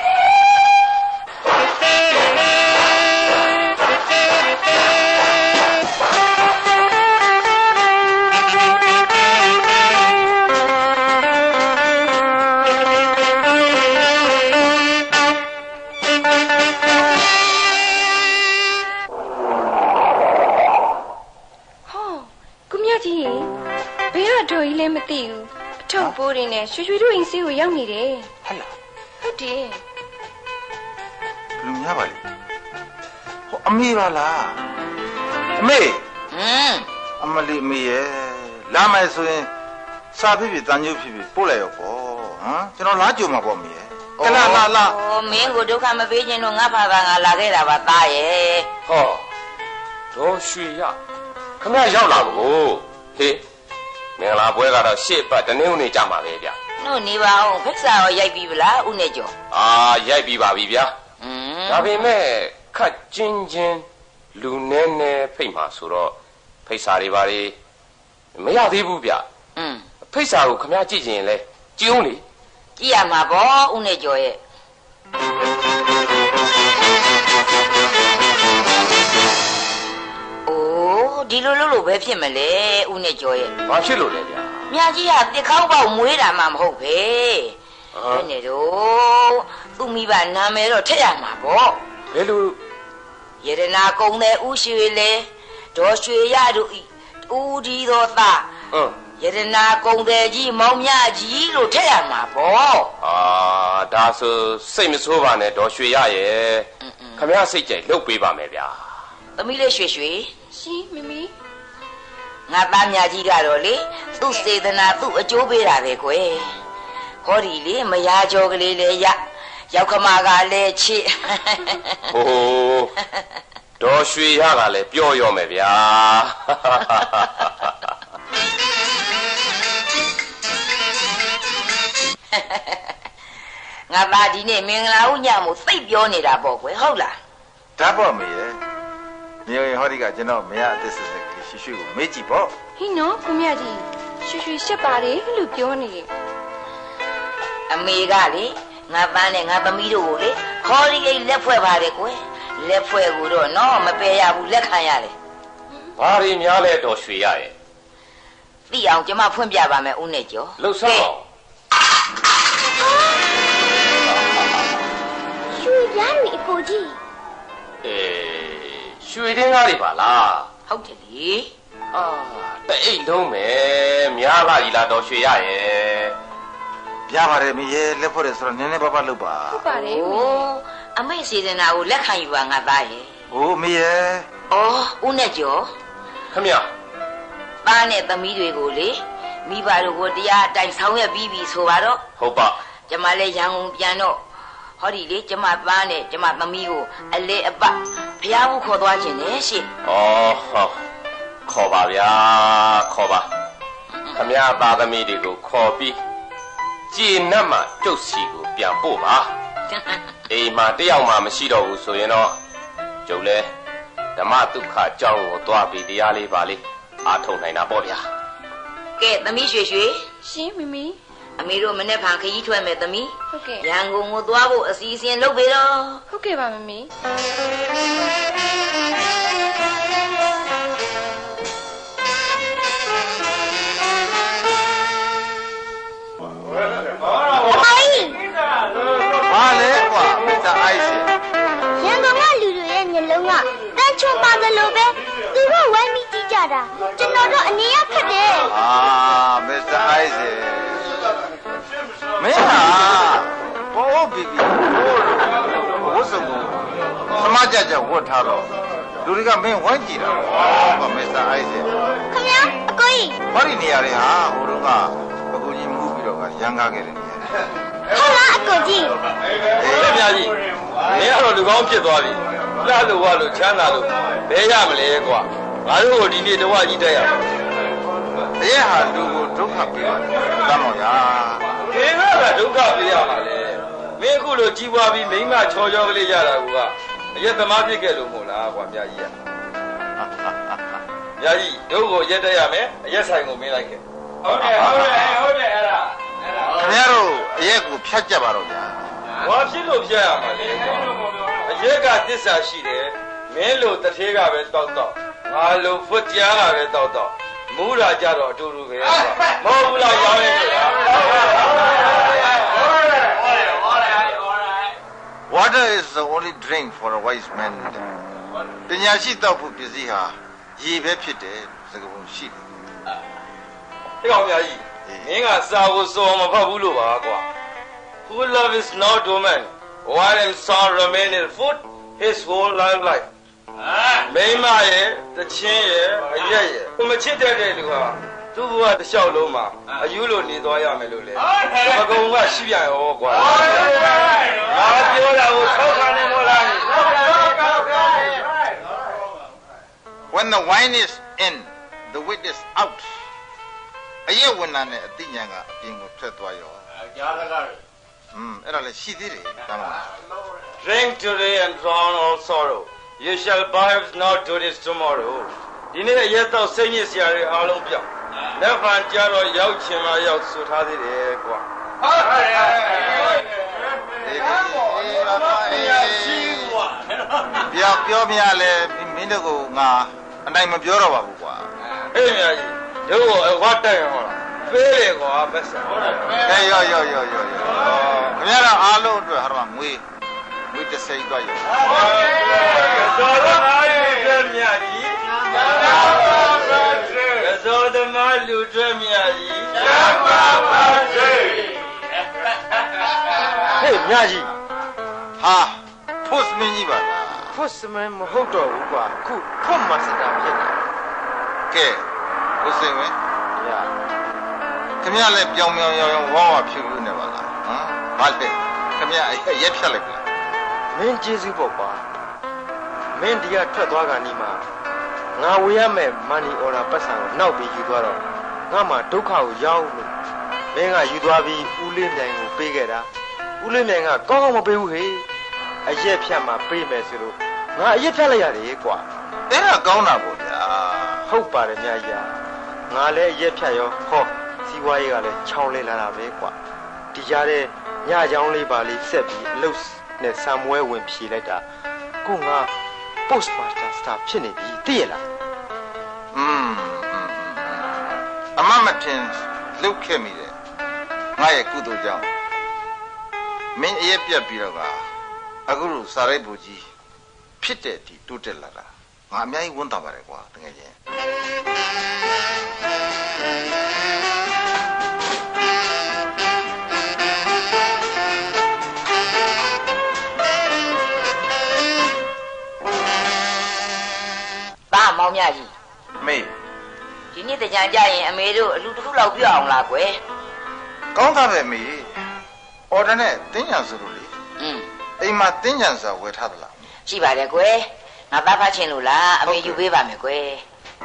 မသိဘူးအထုပ်ပိုးတွေနဲ့ရွှေတို့အိမ်စီးကိုရောက်နေတယ်ဟဲ့လားဟုတ်တယ်လူများပါလေဟောအမေပါလားအမေအမလီအမေရဲ့လာမယ်ဆိုရင်စာဖြစ်တန်ညုပ်ဖြစ်ပို့လိုက်ရောပေါ့ဟမ်ကျွန်တော်လားကြုံမှာပေါ့မေရဲ့ကလာဟိုမင်းကိုဒုက္ခမပေးခြင်းတော့ငါဖာကငါလာခဲ့တာပါသားရဲ့ဟောဒေါ်ရွှေရခမရောက်လာကိုဟေးမင်္ဂလာပွဲကတော့ရှေ့ပတ်တနေ့ဦးနေကြမှာပဲဗျ။နှုတ်နေပါအောင်ဖိတ်စာရောရိုက်ပြီးဗလားဦးနဲ့ကျော်။ရိုက်ပြီးပါပြီဗျာ။ဒါပေမဲ့ခက်ချင်းလူနဲနဲဖိတ်မှာဆိုတော့ဖိတ်စာတွေပါလေမရသေးဘူးဗျ။ဖိတ်စာကိုခမကြည့်ရင်လဲကြည့်ဦးလေ။ကြည့်ရမှာပေါ့ဦးနဲ့ကျော်ရဲ့။ဒီလိုလို့ပဲဖြစ်မလဲဦးနဲ့ကျော်ရဲ့ဘာဖြစ်လို့လဲဗျာမြာကြီးကတစ်ခေါက်ပေါက်မွေးတာမှမဟုတ်ပဲဘယ်နဲ့တော့သူ့မိဘနာမည်တော့ထည့်ရမှာပေါ့ဘယ်လိုရတနာကုံတဲ့ဦးရွှေလေဒေါ်ရွှေရတို့ဤဦးဒီတော်သားရတနာကုံတဲ့ကြီးမောင်မြကြီးလို့ထည့်ရမှာပေါ့ဒါဆိုစိတ်မဆိုးပါနဲ့ဒေါ်ရွှေရရဲ့ခမရစိတ်ကြိုက်လှုပ်ပေးပါမယ်ဗျာသမီးလေးရွှေရှင်မမီငါသားမြကြီးကတော့လေသူ့စေတနာသူ့အကျိုးပေးတာပဲကွယ်ဟောဒီလေမယားကြောကလေးလေရောက်ခမကလည်းချစ်ဟိုဒေါ်ရွှေရကလည်းပြော့ရောမယ်ဗျာငါသားဒီနေ့မင်္ဂလာဥညမို့သိပ်ပြောနေတာပေါ့ကွယ်ဟုတ်လားဒါပေါ့မေရဲ့မြေဟောဒီကကျွန်တော်မရအသက်ဆက်ဆက်ကလေးရွှေကိုမေ့ကြည့်ပေါ့ဟင်းနော်ကိုမြကြီးရွှေရှက်ပါတယ်လို့ပြောနေအမေကလေငါပန်းနဲ့ငါသမီးတို့ကိုလေခေါ်ရီအိတ်လက်ဖွဲ့ပါတယ်ကွယ်လက်ဖွဲ့ကိုတော့နော်မပယ်ရဘူးလက်ခံရတယ်ဘာရီများလဲတော့ရွှေရရဲ့သိအောင်ကျမဖွင့်ပြပါမယ်ဦးနဲ့ကျော်လှုပ်ဆောင်ရွှေရမ်းအကိုကြီးရွှေတင်းကားတွေပါလားဟုတ်တယ်လေတအိတ်လုံးမယ်များလာကြီးလားတော့ရွှေရရဲ့ပြပါတယ်မရဲ့လက်ဖွဲ့ရဆိုတော့နည်းနည်းပါးပါးလုပ်ပါဟုတ်ပါတယ်အမေစေတနာကိုလက်ခံယူပါငါသားရဲ့ဟိုမရဲ့ဦးနဲ့ကျော်ခမရသားနဲ့သမီးတွေကိုလေမိဘတို့ကိုတရားအတိုင်းဆောင်ရွက်ပြီးပြီဆိုပါတော့ဟုတ်ပါကျမလည်းရန်ကုန်ပြန်တော့ဟောဒီလေကျမသားနဲ့ကျမသမီးကိုအလေအပဘုရားဘူးခေါ်သွားခြင်းနဲ့ရှင့်ဟုတ်ခေါ်ပါဗျာခေါ်ပါခမရသားသမီးတွေကိုခေါ်ပြီးကြည်နတ်မှကျုပ်စီကိုပြန်ပို့ပါအိမ်မှာတယောက်မှမရှိတော့ဘူးဆိုရင်တော့ကျုပ်လည်းဓမ္မဒုက္ခအကြောင်းကိုသွားပြီးတရားလေးပါလေးအားထုတ်နိုင်တာပေါ့ဗျာကဲသမီးရွှေရှင်မမီအမေတို့မနေ့ဖန်ခကြီးထွက်မယ်သမီးဟုတ်ကဲ့ရန်ကုန်ကိုသွားဖို့အစီအစဉ်လုပ်ပေးတော့ဟုတ်ကဲ့ပါမမီဘာလဲကွာမစ္စတာအိုက်စ်ရန်ကုန်ကလူတွေရဲ့မျက်လုံးကတန်းချွန်ပါသလိုပဲသူတို့ဝိုင်းပြီးကြည့်ကြတာကျွန်တော်တို့အနေရခက်တယ်မစ္စတာအိုက်စ်မင်းဟာဘောဘီဘီဝတ်စုံကိုသမားကြကြဝတ်ထားတော့လူတွေကမင်းဝိုင်းကြည့်တာဘာမစ္စတာအိုက်စ်ခင်ဗျာအကိုကြီးဘာဒီနေရာတွေဟာဟိုတော့ကအကိုကြီးမှုပြီးတော့ကရန်ကားခဲ့တယ်နေရာဟုတ်လားအကိုကြီးအေးပြကြီးမင်းကတော့လူကောင်းဖြစ်သွားပြီလှလို့ဝါလို့ချမ်းသာလို့ဘယ်ရမလဲကွာငါတို့ကိုဒီနေ့တဝကြီးတက်ရမယ်တရက်ဟာလူကိုဒုက္ခပေးပါတယ်တမ်းတော်ရာမင်းကဒုက္ခပေးရမှာလေမင်းအခုလိုကြီးပွားပြီးမိမချောချောကလေးရတာကအရက်သမားဖြစ်ခဲ့လို့မို့လားကွာမြတ်ကြီးမြတ်ကြီးတို့ကိုရက်တက်ရမယ်အရက်ဆိုင်ကိုမင်းလိုက်ခဲ့ဟုတ်တယ်အဲ့ဒါခင်ဗျားတို့အရက်ကိုဖြတ်ကြပါတော့ဗျာဝါဖြစ်လို့ဖြတ်ရမှာလေအရက်ကသစ္စာရှိတယ်မင်းလိုတထေးကပဲတောက်ငါလိုဖွတ်ကြားကပဲတောက်မူးတာကြတော့အတူတူပဲမဟုတ်ဘူးလားရောင်းနေလို့ Water is the only drink for a wise man ပညာရှိတောက်ဖို့ပစ္စည်းဟာရေပဲဖြစ်တယ်စကားပုံရှိတယ်ဒီကောင်များကြီးမင်းကစာကိုစောမဖတ်ဘူးလို့ပါကွာ Who love is no domain while in son remain in food his whole life မိမရဲ့တချင်းရဲ့အရက်ရဲ့ကိုမချစ်တဲ့လူဟာသူ့ဘဝတစ်လျှောက်လုံးမှာအယူလိုနေသွားရမယ်လို့လေမကုံကရှိရရောကွာငါပြောတာကိုထောက်ခံနေမို့လား When the wine is in the wit is out အရက်ဝင်လာတဲ့အသိဉာဏ်ကအပြင်ကိုထွက်သွားရောကြားရတာအဲ့ဒါလည်းရှိသေးတယ်တမ်းပါ Drink today and drown all sorrow You shall perhaps not do this tomorrow ဒီနေ့အရက်တော့စိတ်ညစ်စရာတွေအားလုံးပြောင်းလက်ဖန်ကြတော့ရောက်ချင်မှရောက်ဆိုထားသေးတယ်ကွာဟုတ်ပါရဲ့ပြောမရလဲမင်းတို့ကငါအနိုင်မပြောတော့ပါဘူးကွာအေးမြတ်ကြီးတို့ကိုအဝတ်တက်ရဟောလားပေးတယ်ကွာမက်ဆန်အေးရောခင်ဗျားတို့အားလုံးအတွက်ဟာတော့ငွေတစ်စိမ့်သွားရောသောရမလူတွေမြတ်ကြီးသောရမလူတွေမြတ်ကြီးဟေးမြတ်ကြီးဟာဖွတ်မင်းကြီးပါလားဖွတ်မင်းမဟုတ်တော့ဘူးကွာခုဖွတ်မစတာဖြစ်တယ်ကဲဦးစိန်ဝင်ခင်ဗျားလည်းပြောင်းပြောင်းရောင်းဝါဖြူဖြူနေပါလားဟမ်ဘာလဲခင်ဗျားရက်ဖြတ်လိုက်လားမင်းကျေးဇူးပေါ့ကွာမင်းဒီကထွက်သွားကနီးမှာငါဝေရမယ်မန်နီအော်ဒါပတ်စံကိုနောက်ပြီးယူသွားတော့ငါမှဒုက္ခကိုရောက်လို့မင်းကယူသွားပြီးဦးလေးမြိုင်ကိုပေးခဲ့တာဦးလေးမြိုင်ကကောင်းကောင်းမပေးဘူးဟေ့အရက်ဖြတ်မှပေးမယ်ဆိုလို့ငါအရက်ဖြတ်လိုက်ရတယ်ကွာအဲ့ဒါကောင်းတာပေါ့ဗျာဟုတ်ပါတယ်မြတ်ကြီးငါလည်းအရက်ဖြတ်ရောဟောစီးပွားရေးကလည်းချောင်းလဲလာတာပဲကွာဒီကြားတဲ့ညချောင်းလေးပါလေးဆက်ပြီးအလုပ်နဲ့ဆံမွဲဝင်ဖြေလိုက်တာကိုငါ postmaster staff ဖြစ်နေပြီသိရလားအမမထင်လုတ်ခဲ့မိတယ်ငါရဲ့ကုသိုလ်ကြောင့်မင်းအရက်ပြတ်ပြီးတော့ကအခုလိုစာရိုက်ဘူကြီးဖြစ်တဲ့အထိတိုးတက်လာတာငါအများကြီးဝမ်းသာပါတယ်ကွာတကယ်ချင်းမောင်မြကြီးမေဒီနေ့တကြံကြရင်အမေတို့အလူတစ်ခုလောက်ပြအောင်လားကွယ်ကောင်းတာပဲမေအော်ဒါနဲ့တင်းညာဆိုလို့လေအိမ်မှာတင်းညာစာဝယ်ထားသလားရှိပါတယ်ကွယ်ငါသားဖတ်ချင်လို့လားအမေယူပေးပါမယ်ကွယ်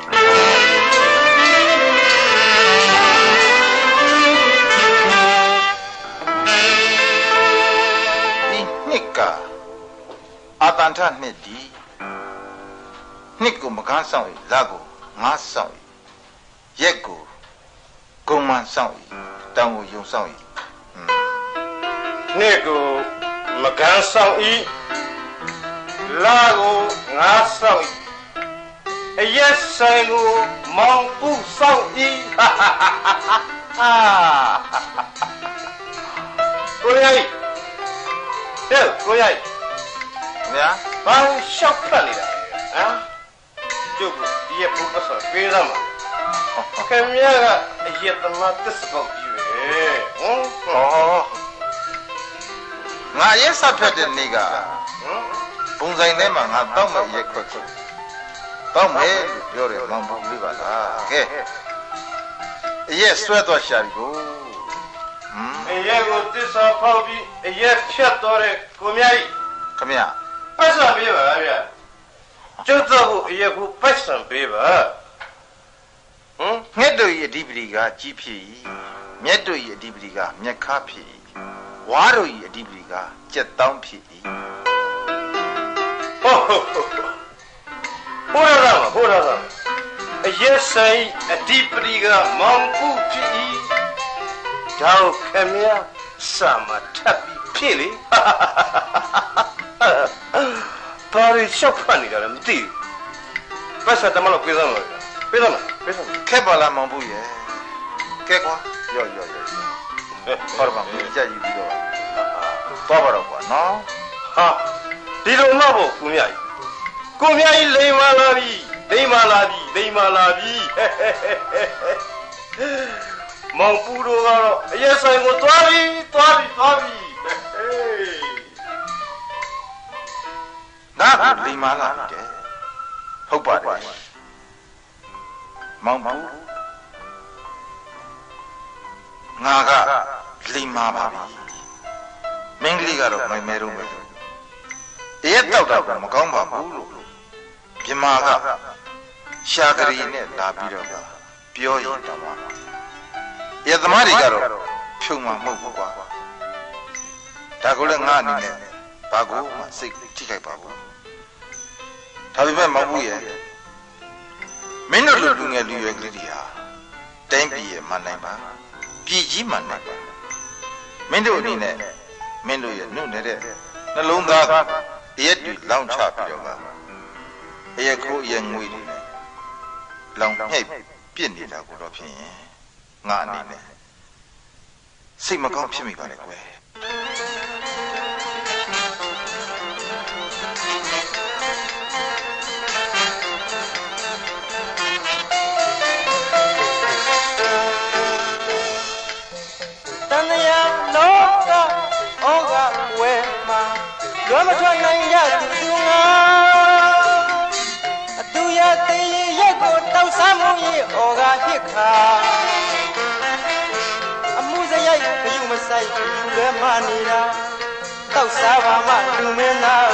ဒီနှစ်ကအာတန်ထနှစ်ဒီနှစ်ကိုမကန်းဆောင်ရလာကိုငါဆောင်ရရက်ကိုဂုံမှန်ဆောင်ရတောင်ကိုယုံဆောင်ရနှစ်ကိုမကန်းဆောင်ဤလာကိုငါဆောင်ဤအရက်ဆိုင်ကိုမောင်ပူဆောင်ဤကိုရိုက်တဲ့ကိုရိုက်ညာဘာရှောက်ဖက်နေတာဟမ်ကျုပ်ဒီရပူပတ်ဆိုပေးသားမှာခင်ဗျားကအရက်သမားတစ်စပေါက်ကြီးပဲငါရက်ဆက်ဖက်တဲ့နေ့ကပုံဆိုင်ထဲမှာငါတောက်မဲ့ရက်ခွက်တောက်မယ်လို့ပြောတယ်မောင်ပူလေးပါလားကဲအရက်ဆွဲသွားရှာပြီကိုအရက်ကိုတစ်စောဖောက်ပြီးအရက်ဖြတ်သွားတဲ့ကိုမြတ်ကြီးခင်ဗျာပတ်စံပေးပါဗျာကျုပ်တော့ကိုအရက်ကိုပတ်စံပေးပါငှက်တို့၏အဓိပတိကကြီးဖြစ်၏မြက်တို့၏အဓိပတိကမြက်ခါဖြစ်၏ဝါတို့၏အဓိပတိကကြက်တောင်းဖြစ်၏ဟိုးရတာအရက်ဆိုင်အဓိပတိကမောင်ကုဖြစ်၏ဒါကိုခင်ဗျာစာမထပ်ပြီးဖြစ်လေဘာလို့ရှောက်ဖတ်နေတာလဲမသိဘူးပတ်စံတမလို့ပြေးစမ်းလို့ပြေးစမ်းခက်ပါလားမောင်ဘူးရဲ့ကဲကွာရော့ဟောပါမင်းကြည့်ပြီးတော့သွားပါတော့ကွာနော်ဟာဒီလိုမှပေါ့ကိုမြကြီးလိမ်မာလာပြီမောင်ပူတို့ကတော့အရက်ဆိုင်ကိုသွားပြီနားလိမ်မာလာတယ်ဟုတ်ပါတယ်မောင်ပူငါကလိမ်မာပါပြီမင်းကလေးကတော့မိုင်မဲတော့မယ်တရက်တော့ကမကောင်းပါဘူးလို့ပြမကရှာကလေးနဲ့လာပြီးတော့ပြောရင်တော့ရသမားတွေကတော့ဖြုံမှာမဟုတ်ဘူးကွာဒါကိုလည်းငါအနေနဲ့ဘာကိုမှစိတ်ထိခိုက်ပါဘူးဒါပေမဲ့မဟုတ်ဘူးရဲ့မင်းတို့လူငယ်လူရွယ်ကလေးတွေဟာတိုင်းပြည်ရဲ့မနိုင်ပါပြည်ကြီးမနိုင်ပါမင်းတို့အနေနဲ့မင်းတို့ရဲ့နှုတ်နေတဲ့နှလုံးသားတရက်တူလောင်းချပြီးတော့အရက်ခိုးအရက်ငွေတွေနဲ့လောင်မြိုက်ပြစ်နေတာကိုတော့ဖြစ်ရင်ငါအနေနဲ့စိတ်မကောင်းဖြစ်မိပါလေကွယ်တန်ရလောကဩဃဝဲမှာလွယ်မထွက်နိုင်ရသူငါအတူရသေးရက်ကိုတောက်စားမှုရဲ့ဩဃဟစ်ခါအမှုစရိုက်ခယူမဆိုင်လူလွဲမှနေတာတောက်စားပါမှလူမင်းသား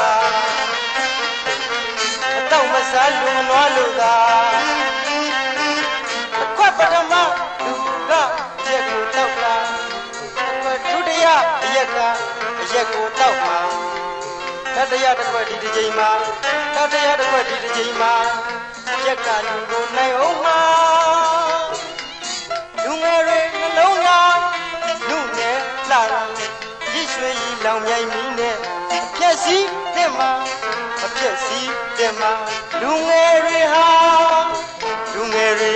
အတော့မစားလူမနွားလူသာခွက်ပထမလူကရက်ကိုတောက်တာဒုတိယအရက်ကိုတောက်မှာတတိယတစ်ခွက်ဒီတစ်ချိန်မှာတတိယတစ်ခွက်ဒီတစ်ချိန်မှာရက်ကလူကိုနိုင်အောင်မှာလူငယ်တွေနှလုံးသားလူငယ်လာရရည်ရွှေကြီးလောင်မြိုင်မီးနဲ့အပြက်စီးတဲ့မှာလူငယ်တွေဟာတို့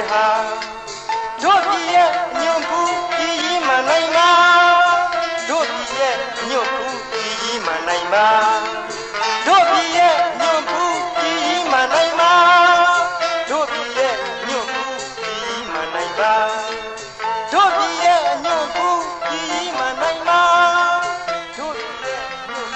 ပြည်ရဲ့ညွန့်ဖူးကြီးမှနိုင်မှာတို့ပြည်ရဲ့ညွန့်ဖူးကြီးမှနိုင်မှာတို့ပြည်ရဲ့ညွန့်ဖူးကြီးမှနိုင်မှာတို့ပြည်ရဲ့ညွန့်ဖူးကြီးမှနိုင်မှာတို့ပြည်ရဲ့ညွန့်ဖူးကြီးမှနိုင်မှာတို့ပြည်ရဲ့ညွန့်ဖူး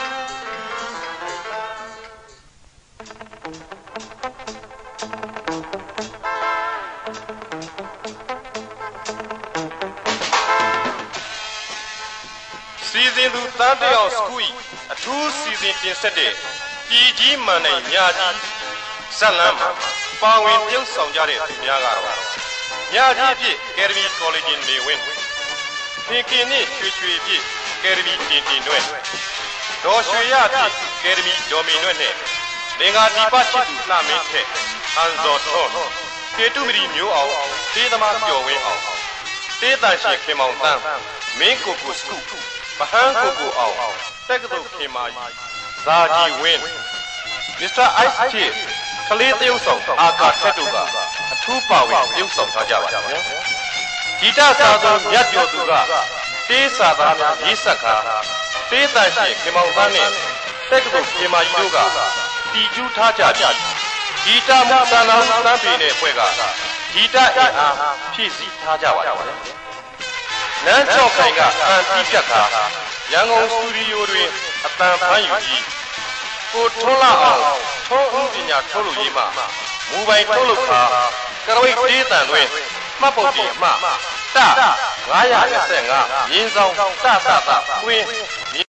စီစဉ်သူတန်းတယောက်စကူအထူးစီစဉ်တင်ဆက်တဲ့ပြည်ကြီးမှန်နိုင်ညာကြီးဇက်လန်းမှာပါဝင်ပြုံးဆောင်ကြတဲ့သူများကတော့ညာကြီးဖြစ်ကယ်ဒမီကောလိပ်နေဝင်ခင်နဲ့ရွှေပြည့်ကယ်ဒမီတင်တွဲဒေါ်ရွှေရဖြစ်ကယ်ဒမီဒေါ်မီနွဲ့နဲ့လင်္ကာဒီပတ်ရှိသူနှမင်းထက်ဟန်ဇော်ထွန်းကေတုမရီမျိုးအောင်တေးသမားကျော်ဝင်းအောင်တေးတန်ရှိခင်မောင်တန်းမင်းကိုစကူမဟန်းကိုအောင်တက်ကတူခင်မာကြီးဇာကြီးဝင်းမစ္စတာအိုက်စ်ချီကလေးတရုပ်ဆောင်အာကာထက်တို့ကအထူးပါဝင်ပြုဆောင်ထားကြပါဗျာဂီတစာသောမြတ်ကျော်သူကတေးစာသားများရေးဆက်ခါတေးတန်ရှိခင်မောင်တန်းနဲ့တက်ကတူခင်မာကြီးတို့ကတီကျူးထားကြပြီးဂီတမသနာဦးသန်းပေနဲ့ဖွဲ့ကဂီတအင်အားဖြည့်ဆည်းထားကြပါဗျာနန်းချော့ခိုင်ကအန်တီဖြတ်ခါရန်ကုန်စတူဒီယိုတွင်အတန်ဖမ်းယူပြီးကိုထွန်းလာအောင်ထုံးဦးပညာထုတ်လို့ရေးမှမူပိုင်ထုတ်လို့ခါကရဝိတ်တေးတန်တွင်မှတ်ပုံတင်အမှတ925မြင်းဆောင်တတွင်